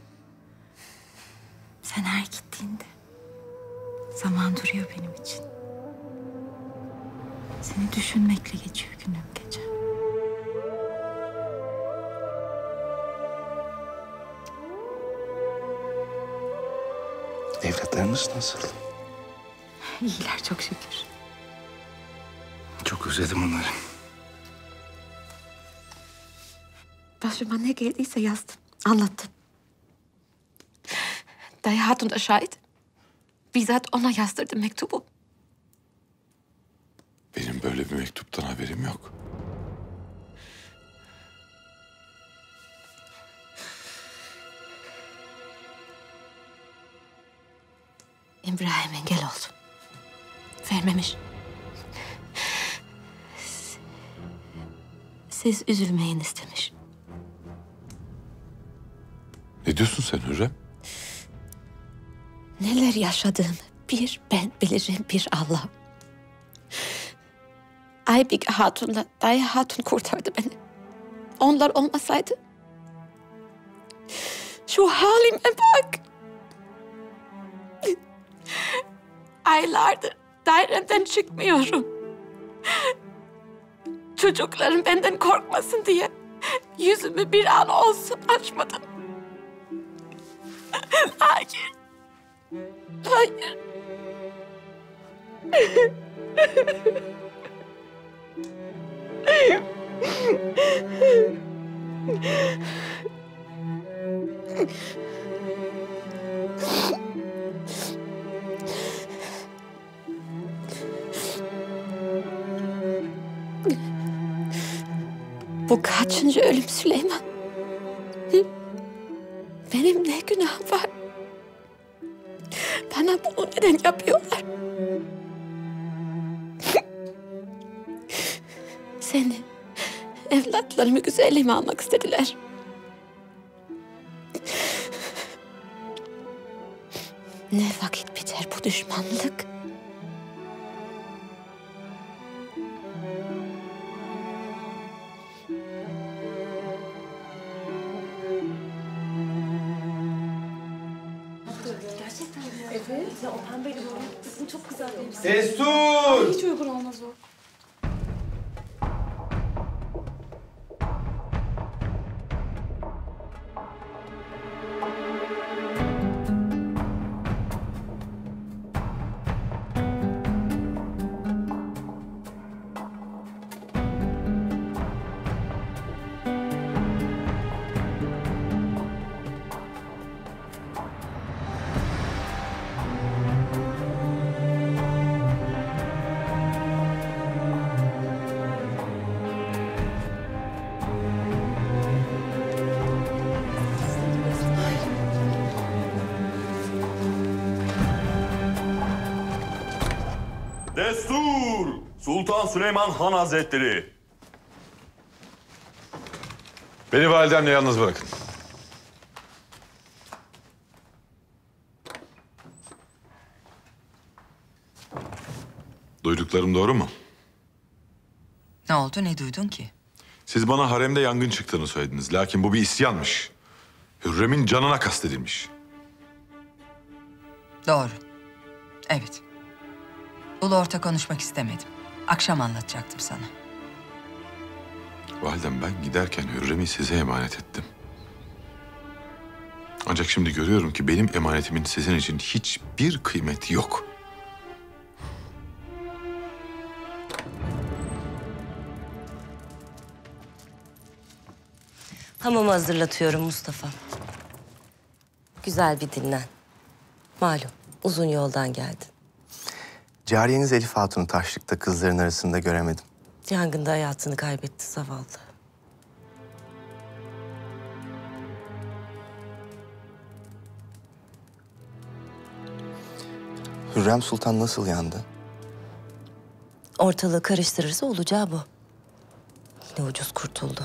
[SPEAKER 1] Sen her gittiğinde zaman duruyor benim için. Seni düşünmekle geçiyor günüm gece.
[SPEAKER 7] Evlatlarınız nasıl?
[SPEAKER 1] İyiler çok şükür.
[SPEAKER 7] Çok özledim onları.
[SPEAKER 1] Başıma ne geldiyse yazdım, anlattım. Dayı Hatun da şahit. Bizzat ona yazdırdım mektubu.
[SPEAKER 10] Benim böyle bir mektuptan haberim yok.
[SPEAKER 1] İbrahim engel oldu. Vermemiş. Siz üzülmeyin istemiş.
[SPEAKER 10] Ne diyorsun sen Hürrem?
[SPEAKER 1] Neler yaşadığımı bir ben bilirim, bir Allah. Aybike Hatun'la Dayı Hatun kurtardı beni. Onlar olmasaydı şu halime bak. Aylardır dairemden çıkmıyorum. Çocuklarım benden korkmasın diye yüzümü bir an olsun açmadım. Hayır. Hayır. Bu kaçıncı ölüm Süleyman? Hı? Benim ne günahım var? Bana bunu neden yapıyorlar? Seni, evlatlarımı güzelliğime almak istediler. Ne vakit biter bu düşmanlık?
[SPEAKER 11] Evet. Ya o pembeyle böyle kızın çok güzel demişsin.
[SPEAKER 7] Destur!
[SPEAKER 11] Hiç uygun olmaz o.
[SPEAKER 18] Destur! Sultan Süleyman Han Hazretleri.
[SPEAKER 10] Beni validemle yalnız bırakın. Duyduklarım doğru mu?
[SPEAKER 5] Ne oldu, ne duydun ki?
[SPEAKER 10] Siz bana haremde yangın çıktığını söylediniz. Lakin bu bir isyanmış. Hürrem'in canına kastedilmiş.
[SPEAKER 5] Doğru. Evet. Ulu orta konuşmak istemedim. Akşam anlatacaktım sana.
[SPEAKER 10] Validem, ben giderken Hürrem'i size emanet ettim. Ancak şimdi görüyorum ki benim emanetimin sizin için hiçbir kıymeti yok.
[SPEAKER 17] Hamamı hazırlatıyorum Mustafa. Güzel bir dinlen. Malum uzun yoldan geldin.
[SPEAKER 2] Cariyeniz Elif Hatun'u taşlıkta kızların arasında göremedim.
[SPEAKER 17] Yangında hayatını kaybetti zavallı.
[SPEAKER 2] Hürrem Sultan nasıl yandı?
[SPEAKER 17] Ortalığı karıştırırsa olacağı bu. Yine ucuz kurtuldu.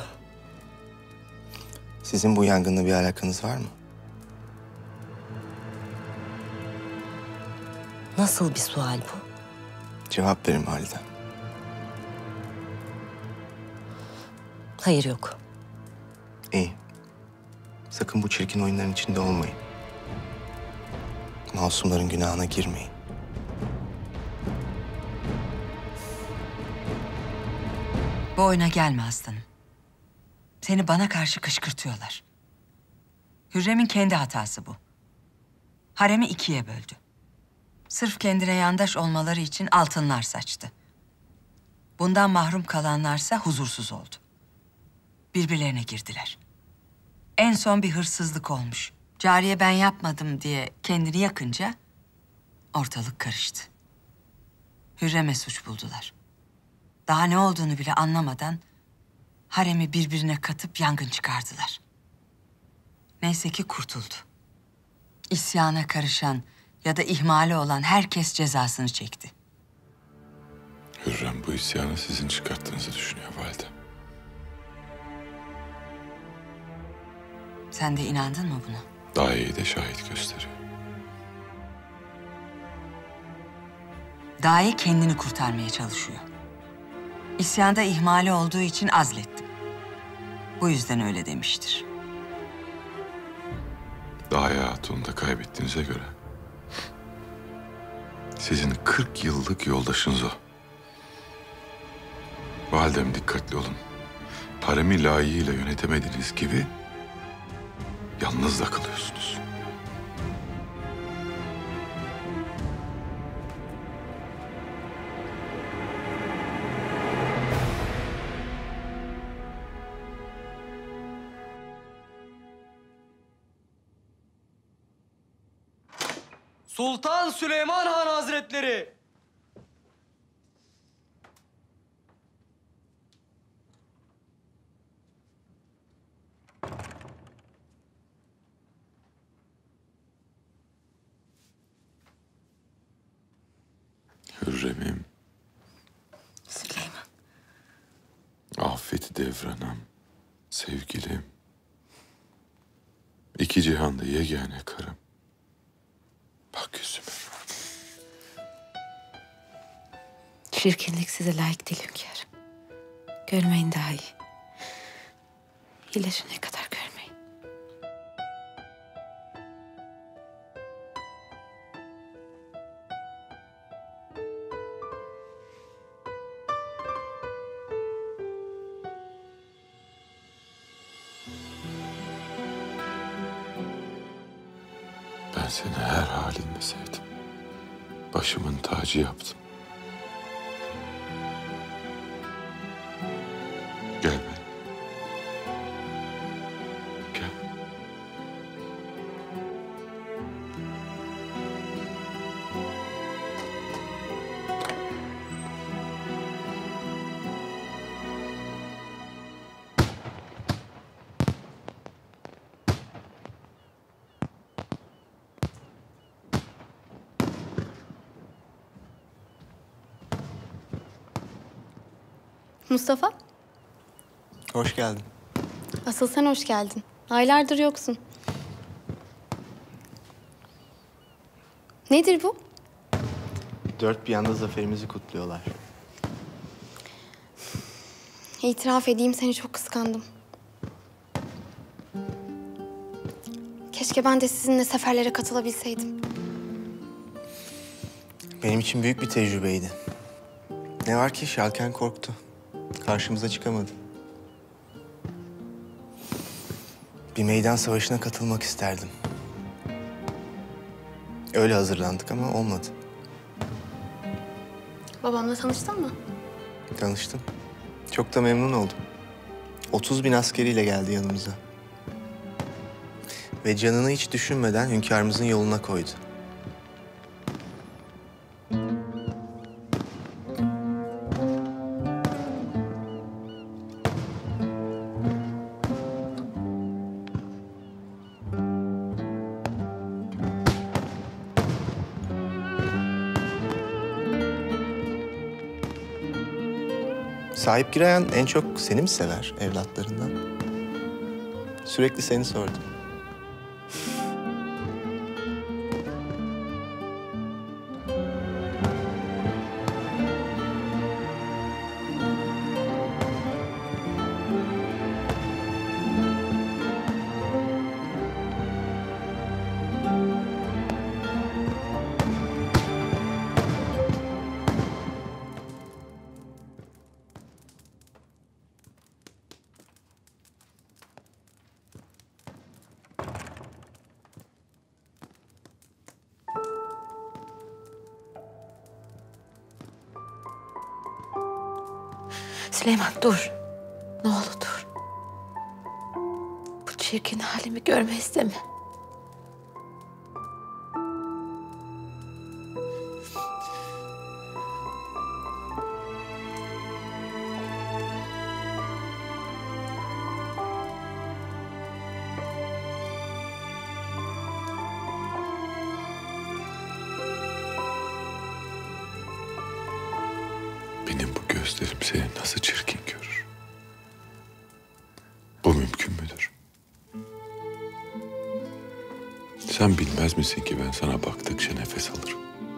[SPEAKER 2] Sizin bu yangınla bir alakanız var mı?
[SPEAKER 17] Nasıl bir sual bu?
[SPEAKER 2] Cevap verin validem.
[SPEAKER 17] Hayır yok.
[SPEAKER 2] İyi. Sakın bu çirkin oyunların içinde olmayın. Masumların günahına girmeyin.
[SPEAKER 5] Bu oyuna gelme aslanım. Seni bana karşı kışkırtıyorlar. Hürrem'in kendi hatası bu. Haremi ikiye böldü. Sırf kendine yandaş olmaları için altınlar saçtı. Bundan mahrum kalanlarsa huzursuz oldu. Birbirlerine girdiler. En son bir hırsızlık olmuş. Cariye ben yapmadım diye kendini yakınca ortalık karıştı. Hürrem'e suç buldular. Daha ne olduğunu bile anlamadan haremi birbirine katıp yangın çıkardılar. Neyse ki kurtuldu. İsyana karışan ya da ihmali olan herkes cezasını çekti.
[SPEAKER 10] Hürrem bu isyanı sizin çıkarttığınızı düşünüyor validem.
[SPEAKER 5] Sen de inandın mı buna?
[SPEAKER 10] Daye'yi de şahit gösteriyor.
[SPEAKER 5] Daye kendini kurtarmaya çalışıyor. İsyanda ihmali olduğu için azlettim. Bu yüzden öyle demiştir.
[SPEAKER 10] Daye Hatun'u da kaybettiğinize göre sizin 40 yıllık yoldaşınız o. Validem dikkatli olun. Haremi layığıyla yönetemediğiniz gibi yalnız da kalıyorsunuz.
[SPEAKER 19] Sultan Süleyman Han Hazretleri!
[SPEAKER 10] Hürrem'im,
[SPEAKER 1] Süleyman.
[SPEAKER 10] Afet devranım, sevgilim. İki cihanda yegane karım. Bak yüzüme.
[SPEAKER 1] Çirkinlik size layık değil hünkârım. Görmeyin daha iyi. İyileşene kadar görmeyin.
[SPEAKER 10] Ben seni her halinle sevdim. Başımın tacı yaptım. Gel ben. Gel.
[SPEAKER 20] Mustafa,
[SPEAKER 2] Hoş geldin.
[SPEAKER 20] asıl sen hoş geldin. Aylardır yoksun. Nedir bu?
[SPEAKER 2] Dört bir yanda zaferimizi kutluyorlar.
[SPEAKER 20] İtiraf edeyim, seni çok kıskandım. Keşke ben de sizinle seferlere katılabilseydim.
[SPEAKER 2] Benim için büyük bir tecrübeydi. Ne var ki Şalken korktu. Karşımıza çıkamadı. Bir meydan savaşına katılmak isterdim. Öyle hazırlandık ama olmadı.
[SPEAKER 20] Babamla tanıştın mı?
[SPEAKER 2] Tanıştım. Çok da memnun oldum. 30.000 askeriyle geldi yanımıza. Ve canını hiç düşünmeden hünkârımızın yoluna koydu. Sahip Girayan en çok seni mi sever evlatlarından? Sürekli seni sordu.
[SPEAKER 1] Süleyman dur. Ne olur dur. Bu çirkin halimi görme isteme.
[SPEAKER 10] Benim bu gözlerim seni nasıl çirkin görür? Bu mümkün müdür? Sen bilmez misin ki ben sana baktıkça nefes alırım.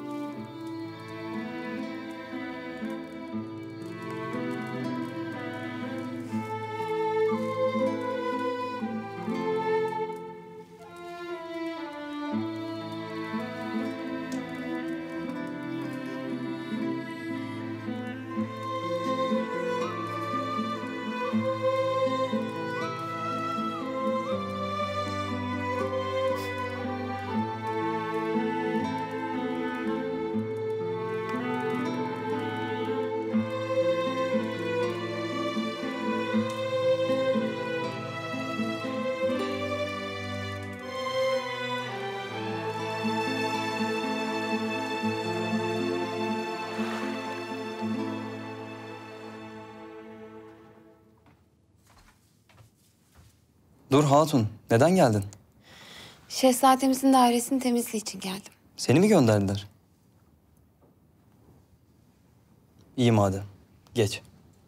[SPEAKER 19] Dur hatun, neden geldin?
[SPEAKER 20] Şehzademizin dairesinin temizliği için geldim.
[SPEAKER 19] Seni mi gönderdiler? İyi madem, geç.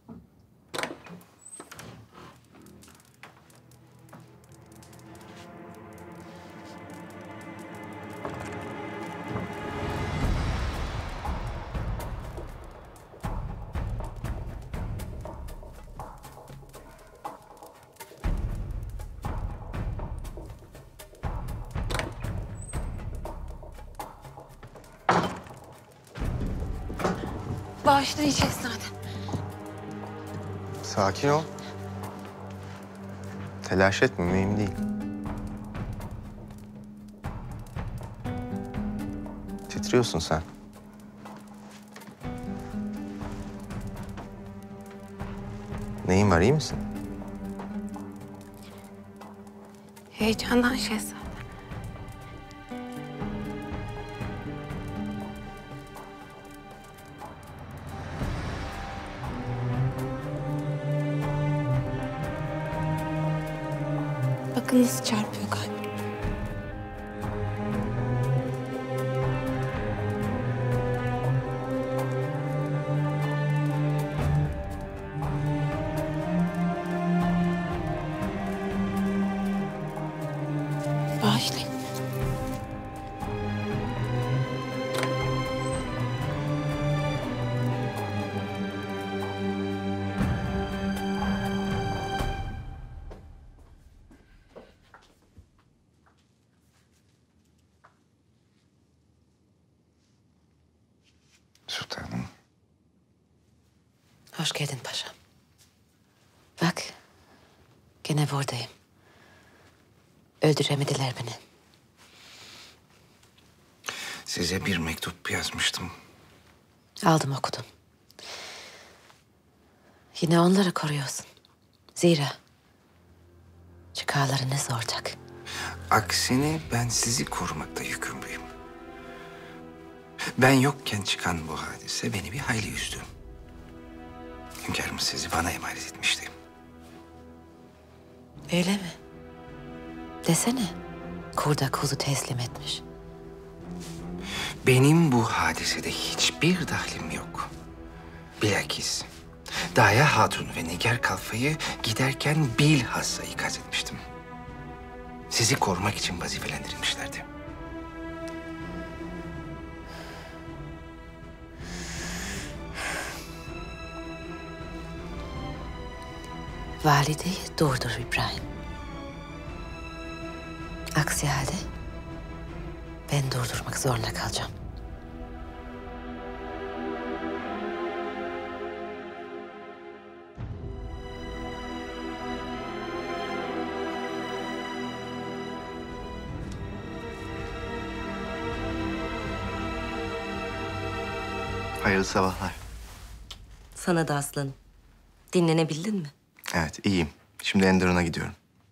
[SPEAKER 20] Bağışlayın şehzadem.
[SPEAKER 2] Sakin ol. Telaş etme, mühim değil. Titriyorsun sen. Neyin var, iyi misin?
[SPEAKER 20] Heyecandan şehzadem. Bakın nasıl çarpıyor kalbim. Bağışlayın.
[SPEAKER 2] Sultanım.
[SPEAKER 1] Hoş geldin paşam. Bak, gene buradayım. Öldüremediler beni.
[SPEAKER 3] Size bir mektup yazmıştım.
[SPEAKER 1] Aldım okudum. Yine onları koruyorsun. Zira çıkarlarınız ortak.
[SPEAKER 3] Aksine ben sizi korumakta yükümlüyüm. Ben yokken çıkan bu hadise beni bir hayli üzdü. Hünkârımız sizi bana emanet etmişti.
[SPEAKER 1] Öyle mi? Desene. Kurda kuzu teslim etmiş.
[SPEAKER 3] Benim bu hadisede hiçbir dahlim yok. Bilakis Daya Hatun ve Nigar Kalfa'yı giderken bilhassa ikaz etmiştim. Sizi korumak için vazifelendirilmişlerdi.
[SPEAKER 1] Valideyi durdur İbrahim. Aksi halde ben durdurmak zorunda kalacağım.
[SPEAKER 2] Hayırlı sabahlar.
[SPEAKER 17] Sana da aslanım. Dinlenebildin mi?
[SPEAKER 2] Evet, iyiyim. Şimdi Enderun'a gidiyorum.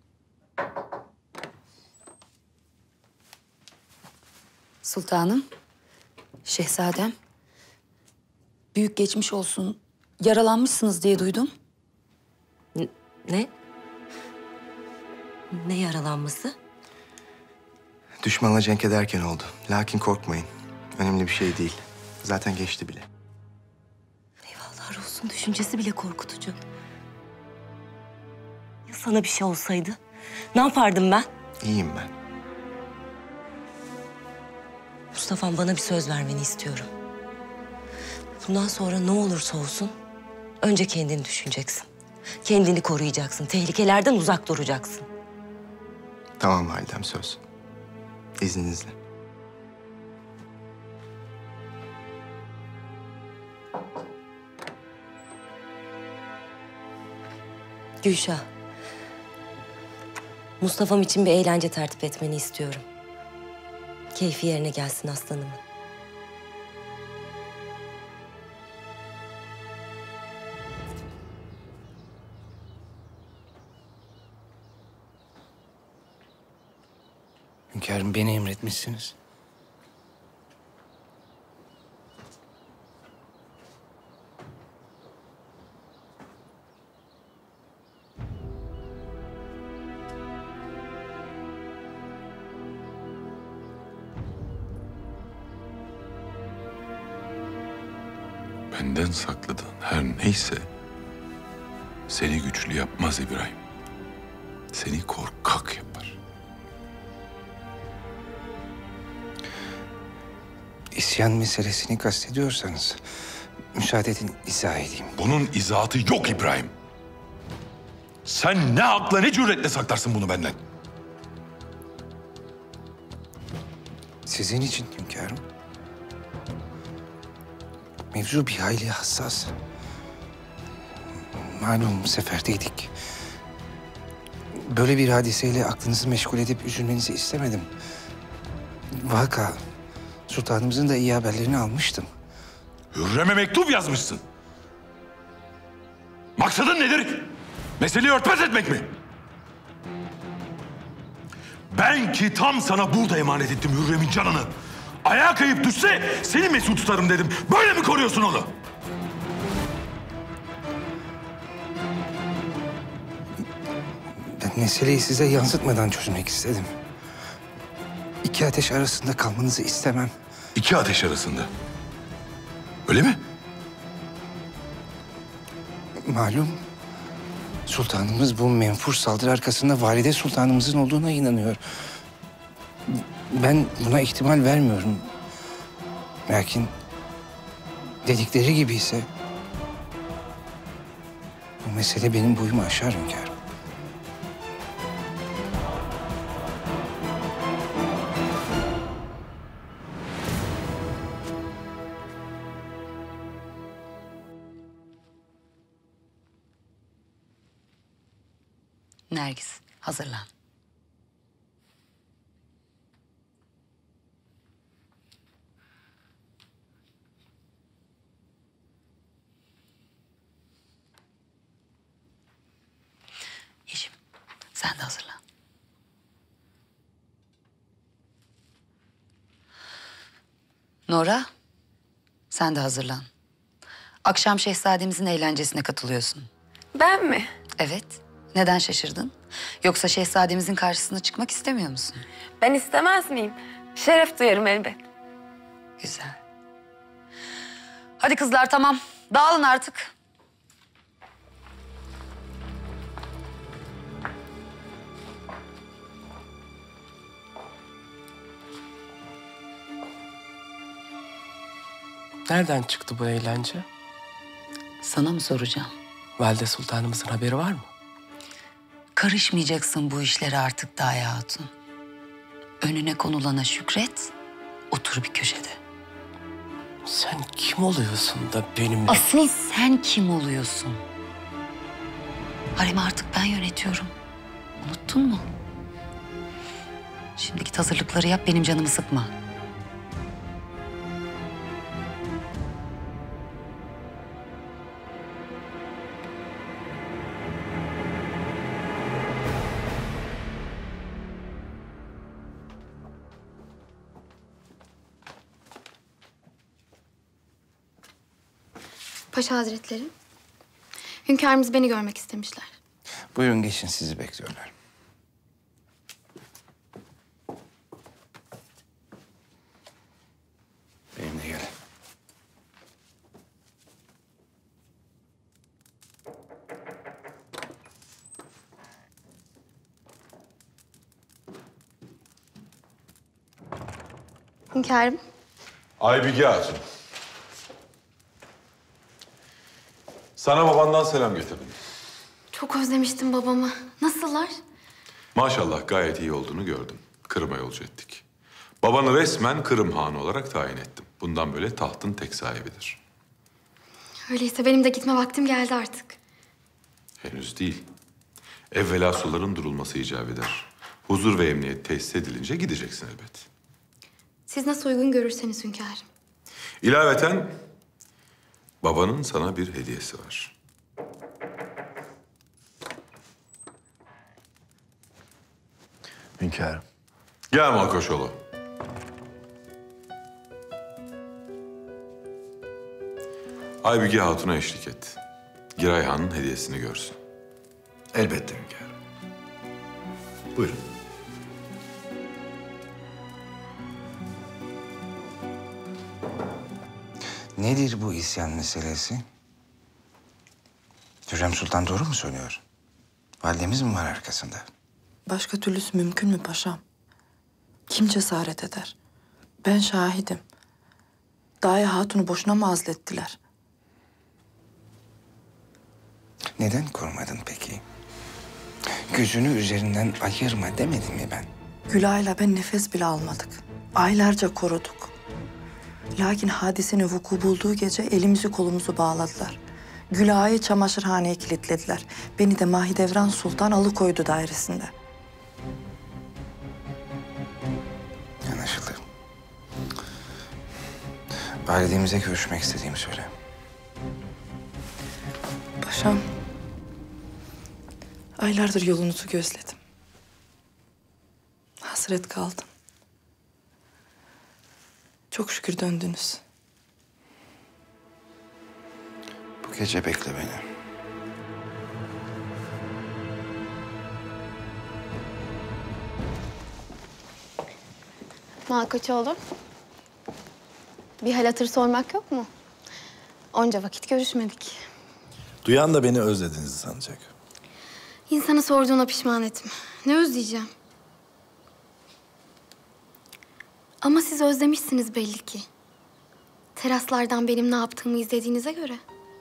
[SPEAKER 16] Sultanım, şehzadem. Büyük geçmiş olsun. Yaralanmışsınız diye duydum.
[SPEAKER 17] Ne? Ne yaralanması?
[SPEAKER 2] Düşmanla cenk ederken oldu. Lakin korkmayın. Önemli bir şey değil. Zaten geçti bile.
[SPEAKER 17] Eyvallah olsun, düşüncesi bile korkutucu. Ya sana bir şey olsaydı? Ne yapardım ben?
[SPEAKER 2] İyiyim ben.
[SPEAKER 17] Mustafa'm, bana bir söz vermeni istiyorum. Bundan sonra ne olursa olsun önce kendini düşüneceksin. Kendini koruyacaksın. Tehlikelerden uzak duracaksın.
[SPEAKER 2] Tamam validem, söz. İzninizle.
[SPEAKER 17] Gülşah, Mustafa'm için bir eğlence tertip etmeni istiyorum. Keyfi yerine gelsin aslanımın.
[SPEAKER 3] Hünkârım, beni emretmişsiniz.
[SPEAKER 10] Benden sakladığın her neyse seni güçlü yapmaz İbrahim. Seni korkak yapar.
[SPEAKER 3] İsyan meselesini kastediyorsanız müsaade edin izah edeyim.
[SPEAKER 10] Bunun izahatı yok İbrahim. Sen ne hakla ne cüretle saklarsın bunu benden?
[SPEAKER 3] Sizin için hünkârım. Mevzu bir hayli hassas. Malum seferdeydik. Böyle bir hadiseyle aklınızı meşgul edip üzülmenizi istemedim. Vaka, sultanımızın da iyi haberlerini almıştım.
[SPEAKER 10] Hürrem'e mektup yazmışsın. Maksadın nedir? Meseleyi örtbas etmek mi? Ben ki tam sana burada emanet ettim Hürrem'in canını. Ayağa kayıp düşse seni mesut tutarım dedim. Böyle mi koruyorsun onu?
[SPEAKER 3] Ben meseleyi size yansıtmadan çözmek istedim. İki ateş arasında kalmanızı istemem.
[SPEAKER 10] İki ateş arasında. Öyle mi?
[SPEAKER 3] Malum sultanımız bu menfur saldırı arkasında valide sultanımızın olduğuna inanıyor. Ben buna ihtimal vermiyorum. Lakin dedikleri gibi ise bu mesele benim boyumu aşar hünkârım.
[SPEAKER 16] Nergis, hazırlan. Yeşim, sen de hazırlan. Nora, sen de hazırlan. Akşam şehzademizin eğlencesine katılıyorsun.
[SPEAKER 11] Ben mi?
[SPEAKER 16] Evet. Neden şaşırdın? Yoksa şehzademizin karşısına çıkmak istemiyor musun?
[SPEAKER 11] Ben istemez miyim? Şeref duyarım elbet.
[SPEAKER 16] Güzel. Hadi kızlar, tamam. Dağılın artık.
[SPEAKER 6] Nereden çıktı bu eğlence?
[SPEAKER 16] Sana mı soracağım?
[SPEAKER 6] Valide Sultanımızın haberi var mı?
[SPEAKER 16] Karışmayacaksın bu işlere artık Daya Hatun. Önüne konulana şükret, otur bir köşede.
[SPEAKER 6] Sen kim oluyorsun da benimle...
[SPEAKER 16] Asıl sen kim oluyorsun? Haremi artık ben yönetiyorum. Unuttun mu? Şimdi git hazırlıkları yap, benim canımı sıkma.
[SPEAKER 20] Paşa Hazretleri. Hünkârımız beni görmek istemişler.
[SPEAKER 3] Buyurun geçin, sizi bekliyorlar. Benimle gelin.
[SPEAKER 20] Hünkârım.
[SPEAKER 10] Aybige Hatun. Sana babandan selam getirdim.
[SPEAKER 20] Çok özlemiştim babamı. Nasıllar?
[SPEAKER 10] Maşallah gayet iyi olduğunu gördüm. Kırım'a yolcu ettik. Babanı resmen Kırım Hanı olarak tayin ettim. Bundan böyle tahtın tek sahibidir.
[SPEAKER 20] Öyleyse benim de gitme vaktim geldi artık.
[SPEAKER 10] Henüz değil. Evvela suların durulması icap eder. Huzur ve emniyet tesis edilince gideceksin elbet.
[SPEAKER 20] Siz nasıl uygun görürseniz hünkârım.
[SPEAKER 10] İlaveten babanın sana bir hediyesi var.
[SPEAKER 14] Hünkârım.
[SPEAKER 10] Gel Malkoçoğlu. Aybige Hatun'a eşlik et. Giray Han'ın hediyesini görsün.
[SPEAKER 14] Elbette hünkârım. Buyurun.
[SPEAKER 3] Nedir bu isyan meselesi? Hürrem Sultan doğru mu söylüyor? Validemiz mi var arkasında?
[SPEAKER 4] Başka türlüsü mümkün mü paşam? Kim cesaret eder? Ben şahidim. Daye Hatun'u boşuna mı azlettiler?
[SPEAKER 3] Neden korumadın peki? Gözünü üzerinden ayırma demedim mi ben?
[SPEAKER 4] Gülay'la ben nefes bile almadık. Aylarca koruduk. Lakin hadisenin vuku bulduğu gece elimizi kolumuzu bağladılar. Gülay'ı çamaşırhaneye kilitlediler. Beni de Mahidevran Sultan alıkoydu dairesinde.
[SPEAKER 3] Anlaşıldı. Validemize görüşmek istediğimi söyle.
[SPEAKER 4] Paşam, aylardır yolunuzu gözledim. Hasret kaldım. Çok şükür döndünüz.
[SPEAKER 3] Bu gece bekle beni.
[SPEAKER 20] Malkoçoğlu. Bir hal hatır sormak yok mu? Onca vakit görüşmedik.
[SPEAKER 14] Duyan da beni özlediğinizi sanacak.
[SPEAKER 20] İnsanı sorduğuna pişman etme. Ne özleyeceğim? Ama siz özlemişsiniz belli ki. Teraslardan benim ne yaptığımı izlediğinize göre.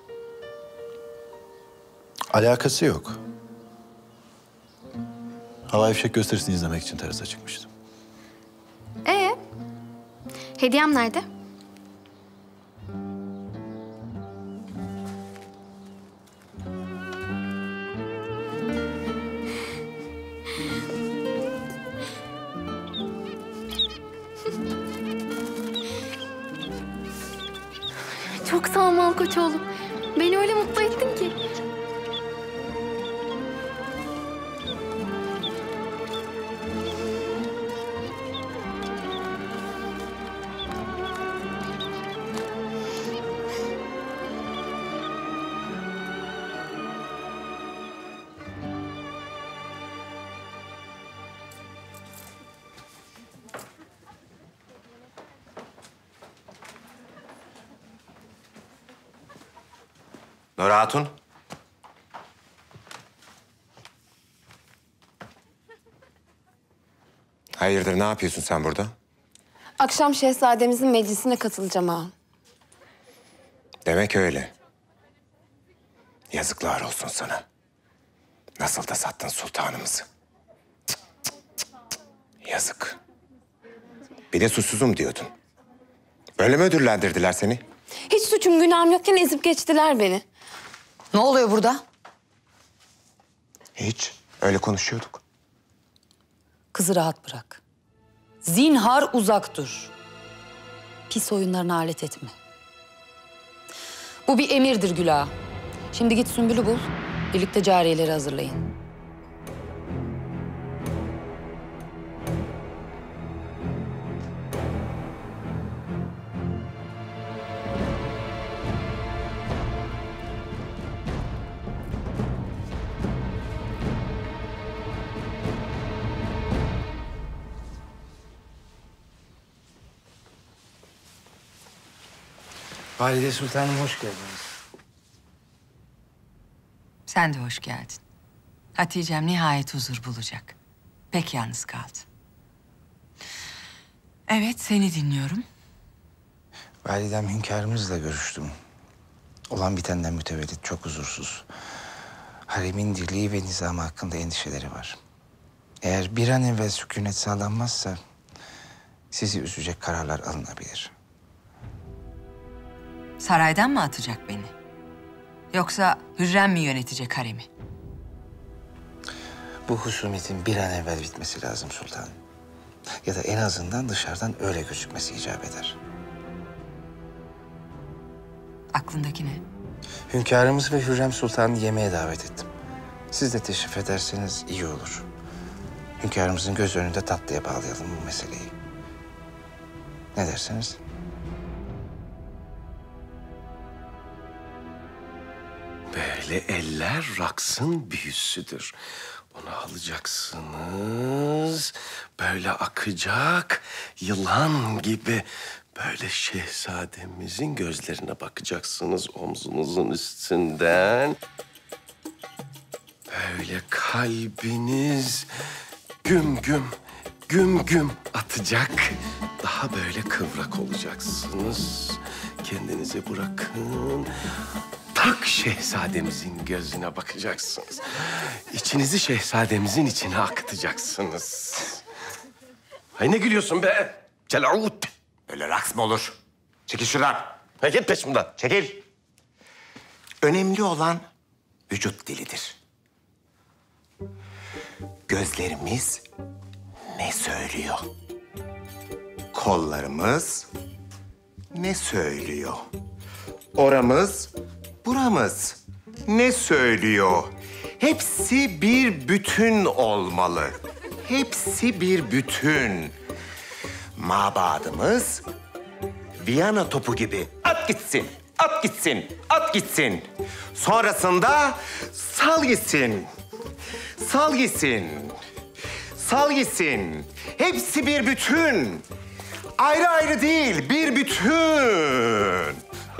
[SPEAKER 14] Alakası yok. Havai fişek gösterisini izlemek için terasa çıkmıştım.
[SPEAKER 20] Hediyem nerede? Çok sağ ol Malkoçoğlu. Beni öyle mutlu ettin ki.
[SPEAKER 7] Nur Hatun. Hayırdır, ne yapıyorsun sen burada?
[SPEAKER 1] Akşam şehzademizin meclisine katılacağım ağam.
[SPEAKER 7] Demek öyle. Yazıklar olsun sana. Nasıl da sattın sultanımızı. Cık, cık, cık, cık. Yazık. Bir de suçsuzum diyordun. Öyle mi ödüllendirdiler seni?
[SPEAKER 1] Hiç suçum günahım yokken ezip geçtiler beni.
[SPEAKER 5] Ne oluyor burada?
[SPEAKER 7] Hiç. Öyle konuşuyorduk.
[SPEAKER 16] Kızı rahat bırak. Zinhar uzak dur. Pis oyunlarına alet etme. Bu bir emirdir Güla. Şimdi git Sümbül'ü bul. Birlikte cariyeleri hazırlayın.
[SPEAKER 3] Valide Sultanım hoş geldiniz.
[SPEAKER 5] Sen de hoş geldin. Hatice'm nihayet huzur bulacak. Pek yalnız kaldı. Evet, seni dinliyorum.
[SPEAKER 3] Validem hünkârımızla görüştüm. Olan bitenden mütevellit çok huzursuz. Haremin dirliği ve nizamı hakkında endişeleri var. Eğer bir an evvel sükunet sağlanmazsa sizi üzecek kararlar alınabilir.
[SPEAKER 5] Saraydan mı atacak beni? Yoksa Hürrem mi yönetecek haremi?
[SPEAKER 3] Bu husumetin bir an evvel bitmesi lazım sultanım. Ya da en azından dışarıdan öyle gözükmesi icap eder.
[SPEAKER 5] Aklındaki ne?
[SPEAKER 3] Hünkârımız ve Hürrem Sultan'ı yemeğe davet ettim. Siz de teşrif ederseniz iyi olur. Hünkârımızın göz önünde tatlıya bağlayalım bu meseleyi. Ne dersiniz?
[SPEAKER 8] Böyle eller raksın büyüsüdür. Onu alacaksınız, böyle akacak, yılan gibi. Böyle şehzademizin gözlerine bakacaksınız omzunuzun üstünden. Böyle kalbiniz güm güm, güm güm atacak. Daha böyle kıvrak olacaksınız. Kendinizi bırakın. Tak şehzademizin gözüne bakacaksınız. İçinizi şehzademizin içine akıtacaksınız. Ay ne gülüyorsun be? Celavut.
[SPEAKER 7] Öyle raks mı olur? Çekil şuradan.
[SPEAKER 8] Ha, git peşimden.
[SPEAKER 7] Çekil. Önemli olan vücut dilidir. Gözlerimiz ne söylüyor? Kollarımız ne söylüyor? Oramız, buramız ne söylüyor? Hepsi bir bütün olmalı. Hepsi bir bütün. Mabadımız Viyana topu gibi at gitsin, at gitsin, at gitsin. Sonrasında sal gitsin, sal gitsin, sal gitsin. Hepsi bir bütün. Ayrı ayrı değil, bir bütün.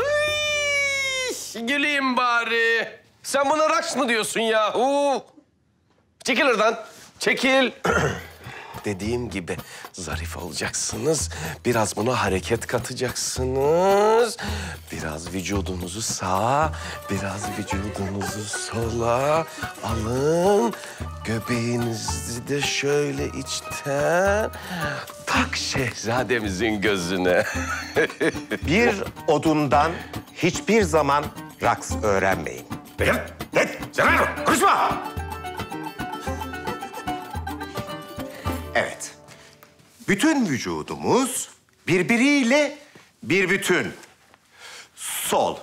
[SPEAKER 8] Güleyim bari. Sen buna raks mı diyorsun yahu? Çekil oradan. Çekil. Dediğim gibi zarif olacaksınız. Biraz buna hareket katacaksınız. Biraz vücudunuzu sağa, biraz vücudunuzu sola alın. Göbeğinizi de şöyle içten tak şehzademizin gözüne.
[SPEAKER 7] Bir odundan hiçbir zaman raks öğrenmeyin.
[SPEAKER 8] Benim?
[SPEAKER 7] Ne? Sen konuşma! Evet. Bütün vücudumuz birbiriyle bir bütün. Sol,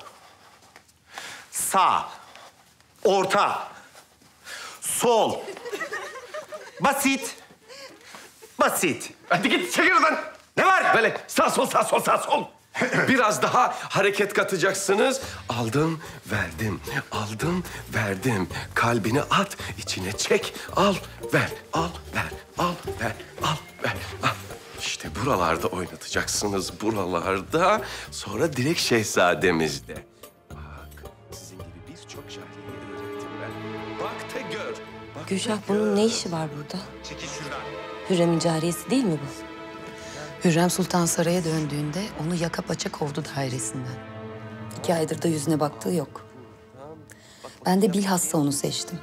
[SPEAKER 7] sağ, orta, sol. Basit, basit.
[SPEAKER 8] Hadi git çekil oradan.
[SPEAKER 7] Ne var?
[SPEAKER 8] Böyle sağ sol, sağ sol, sağ sol. Biraz daha hareket katacaksınız. Aldım, verdim. Aldım, verdim. Kalbini at, içine çek. Al, ver, al, ver, al, ver, al, ver, al. İşte buralarda oynatacaksınız, buralarda. Sonra direkt şehzademizde. Bak, sizin gibi birçok şahliyi öğrettim ben. Bak da gör. Bak
[SPEAKER 17] Gülşah bunun ne işi var burada?
[SPEAKER 7] Çekil şuradan.
[SPEAKER 17] Hürrem'in cariyesi değil mi bu?
[SPEAKER 16] Hürrem Sultan saraya döndüğünde onu yaka paça kovdu dairesinden. 2 aydır da yüzüne baktığı yok. Ben de bilhassa onu seçtim.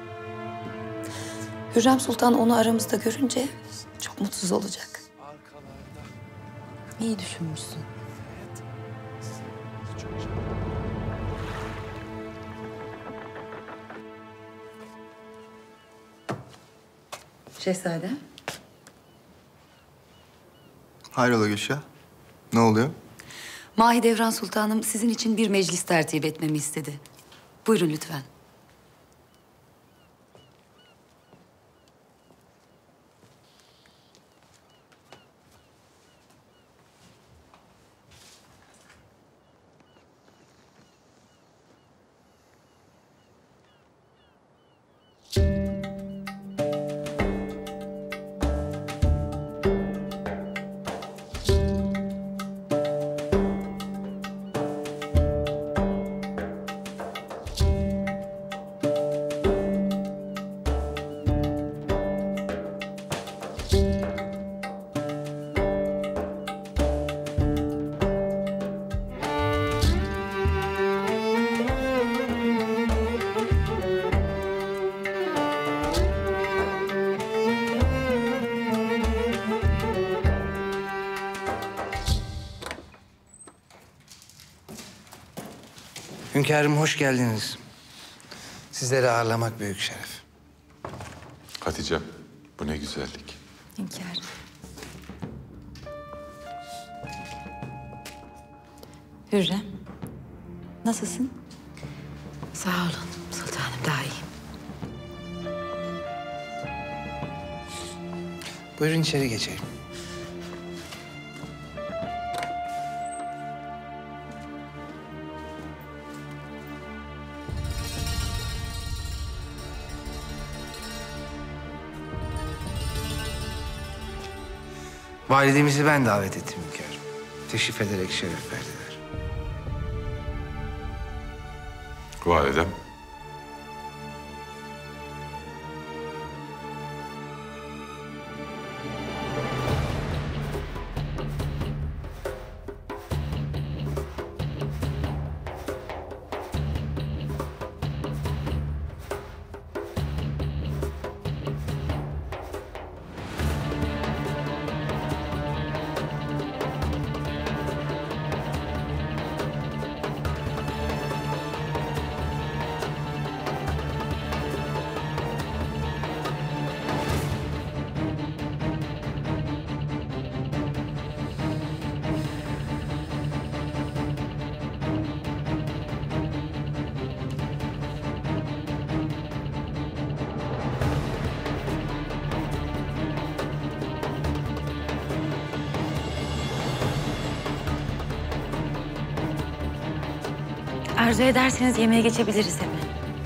[SPEAKER 16] Hürrem Sultan onu aramızda görünce çok mutsuz olacak.
[SPEAKER 17] İyi düşünmüşsün.
[SPEAKER 16] Şehzadem.
[SPEAKER 2] Hayrola Gülşah? Ne oluyor?
[SPEAKER 16] Mahidevran Sultanım sizin için bir meclis tertip etmemi istedi. Buyurun lütfen.
[SPEAKER 3] Hünkârım hoş geldiniz. Sizleri ağırlamak büyük şeref.
[SPEAKER 10] Hatice'm, bu ne güzellik.
[SPEAKER 16] Hünkârım. Hürrem, nasılsın?
[SPEAKER 1] Sağ olun sultanım, daha iyiyim.
[SPEAKER 3] Buyurun içeri geçelim. Validemizi ben davet ettim hünkârım. Teşrif ederek şeref verdiler.
[SPEAKER 10] Validem.
[SPEAKER 16] Arzu ederseniz yemeğe geçebiliriz hemen.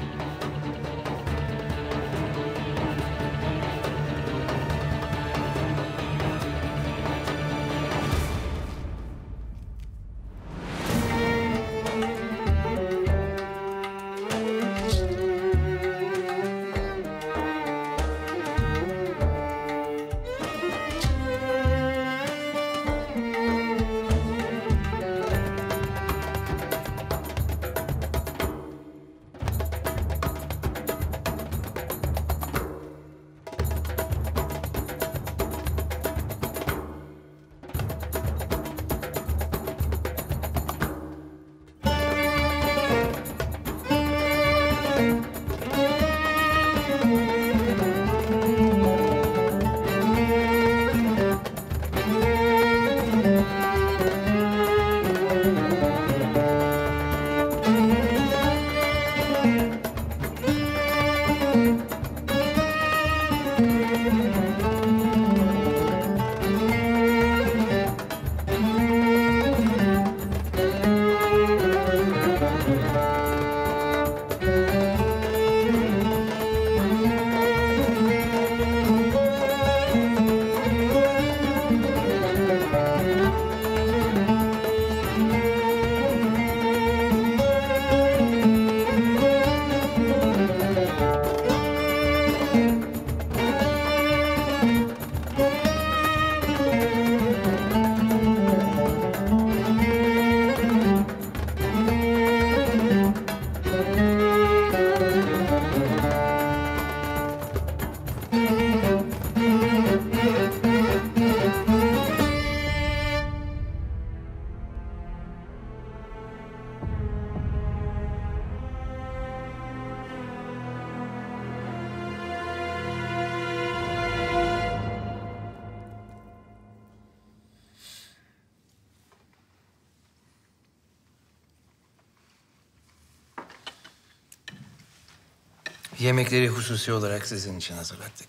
[SPEAKER 3] Yemekleri hususi olarak sizin için hazırlattık.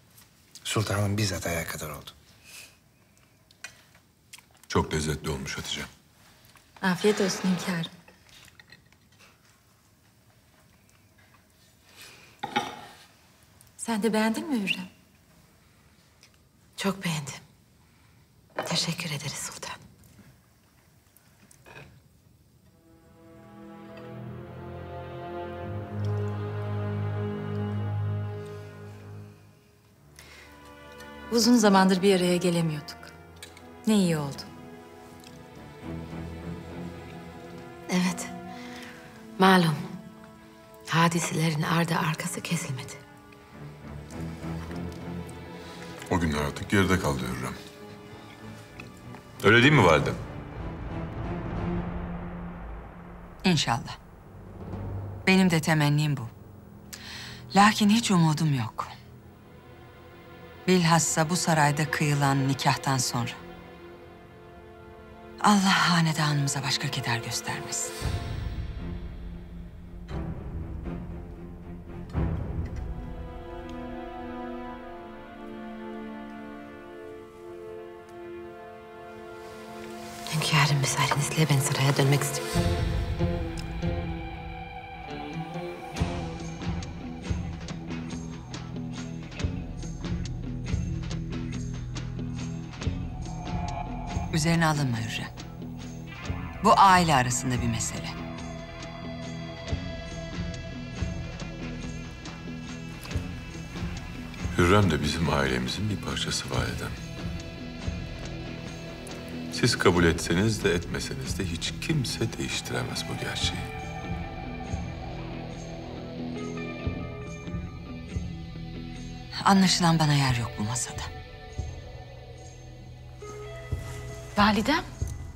[SPEAKER 3] Sultanım bizzat ayağa kadar oldu.
[SPEAKER 10] Çok lezzetli olmuş Hatice.
[SPEAKER 16] Afiyet olsun hünkârım. Sen de beğendin mi Hürrem?
[SPEAKER 1] Çok beğendim. Teşekkür ederiz sultan.
[SPEAKER 16] Uzun zamandır bir araya gelemiyorduk. Ne iyi oldu.
[SPEAKER 1] Evet. Malum. Hadiselerin ardı arkası kesilmedi.
[SPEAKER 10] O günler artık geride kaldı Hürrem. Öyle değil mi validem?
[SPEAKER 5] İnşallah. Benim de temennim bu. Lakin hiç umudum yok. Bilhassa bu sarayda kıyılan nikahtan sonra. Allah hanedanımıza başka keder göstermesin.
[SPEAKER 1] Hünkârım, müsaadenizle ben saraya dönmek istiyorum.
[SPEAKER 5] Üzerine alınma Hürrem. Bu aile arasında bir mesele.
[SPEAKER 10] Hürrem de bizim ailemizin bir parçası validem. Siz kabul etseniz de etmeseniz de hiç kimse değiştiremez bu gerçeği.
[SPEAKER 5] Anlaşılan bana yer yok bu masada.
[SPEAKER 1] Validem.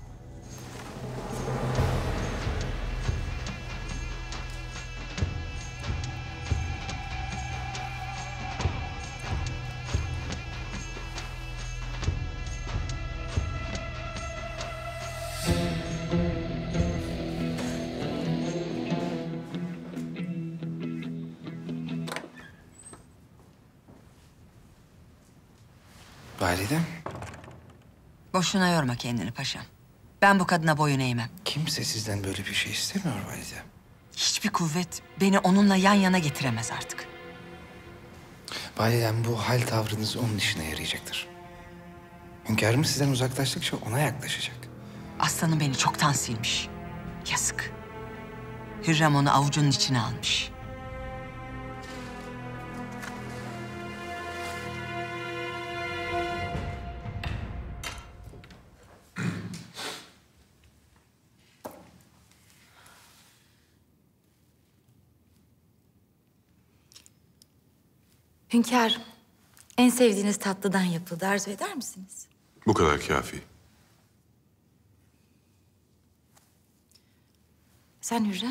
[SPEAKER 3] Validem.
[SPEAKER 5] Boşuna yorma kendini paşam. Ben bu kadına boyun eğmem.
[SPEAKER 3] Kimse sizden böyle bir şey istemiyor validem.
[SPEAKER 5] Hiçbir kuvvet beni onunla yan yana getiremez artık.
[SPEAKER 3] Validem, bu hal tavrınız onun işine yarayacaktır. Hünkârımız sizden uzaklaştıkça ona yaklaşacak.
[SPEAKER 5] Aslanım beni çoktan silmiş. Yazık. Hürrem onu avucunun içine almış.
[SPEAKER 16] Hünkârım, en sevdiğiniz tatlıdan yapıldı. Arzu eder misiniz?
[SPEAKER 10] Bu kadar kafi.
[SPEAKER 16] Sen Hürrem?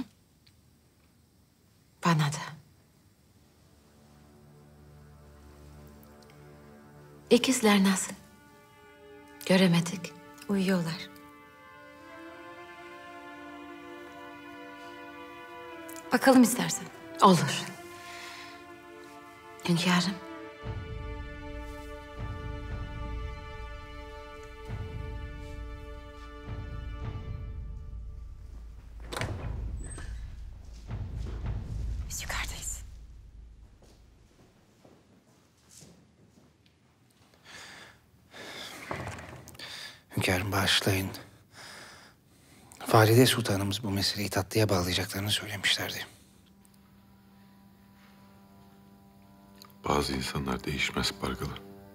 [SPEAKER 1] Bana da. İkizler nasıl? Göremedik.
[SPEAKER 16] Uyuyorlar. Bakalım istersen.
[SPEAKER 1] Olur. Hünkârım.
[SPEAKER 16] Biz yukarıdayız.
[SPEAKER 3] Hünkârım, bağışlayın. Valide Sultanımız bu meseleyi tatlıya bağlayacaklarını söylemişlerdi.
[SPEAKER 10] Bazı insanlar değişmez Pargalı.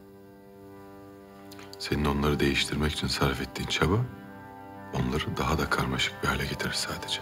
[SPEAKER 10] Senin onları değiştirmek için sarf ettiğin çaba onları daha da karmaşık bir hale getirir sadece.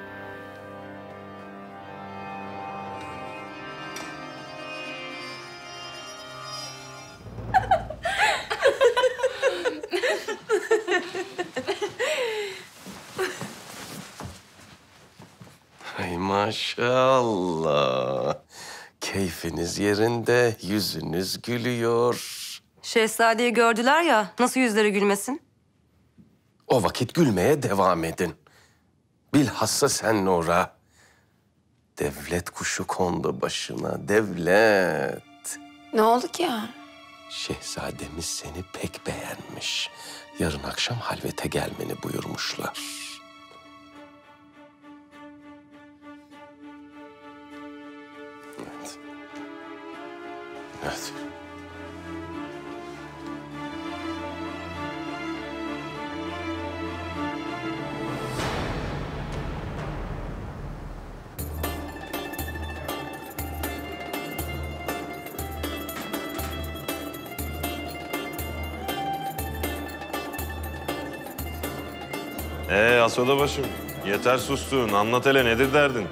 [SPEAKER 8] Ay maşallah. Keyfiniz yerinde, yüzünüz gülüyor.
[SPEAKER 17] Şehzadeyi gördüler ya, nasıl yüzleri gülmesin?
[SPEAKER 8] O vakit gülmeye devam edin. Bilhassa sen Nora. Devlet kuşu kondu başına, devlet.
[SPEAKER 1] Ne oldu ki ya?
[SPEAKER 8] Şehzademiz seni pek beğenmiş. Yarın akşam halvete gelmeni buyurmuşlar. Evet. Evet.
[SPEAKER 18] Asoda başım. Yeter sustun. Anlat hele, nedir derdin?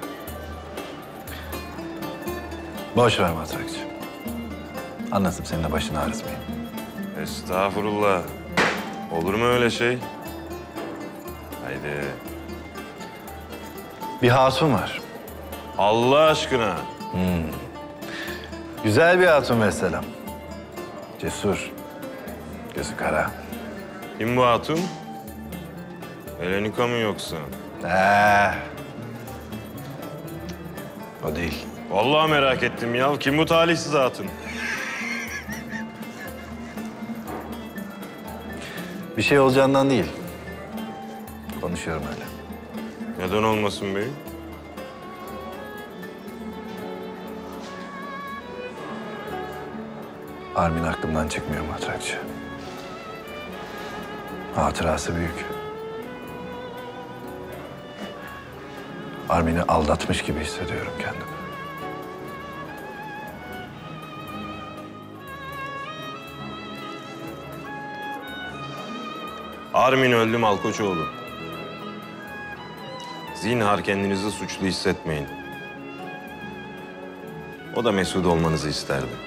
[SPEAKER 14] Boş ver matrakçı. Anlatıp seninle başını ağrıtmayayım.
[SPEAKER 18] Estağfurullah. Olur mu öyle şey? Haydi.
[SPEAKER 14] Bir hatun var.
[SPEAKER 21] Allah aşkına.
[SPEAKER 14] Güzel bir hatun vesselam. Cesur. Gözü kara.
[SPEAKER 21] Kim bu hatun? Helenika mı yoksa?
[SPEAKER 14] O değil.
[SPEAKER 21] Vallahi merak ettim ya. Kim bu talihsiz hatun?
[SPEAKER 14] Bir şey olacağından değil. Konuşuyorum öyle.
[SPEAKER 21] Neden olmasın bey?
[SPEAKER 14] Armin aklımdan çıkmıyor matrakçı. Hatırası büyük. Armin'i aldatmış gibi hissediyorum kendimi.
[SPEAKER 21] Armin öldü Malkoçoğlu. Zinhar kendinizi suçlu hissetmeyin. O da mesut olmanızı isterdi.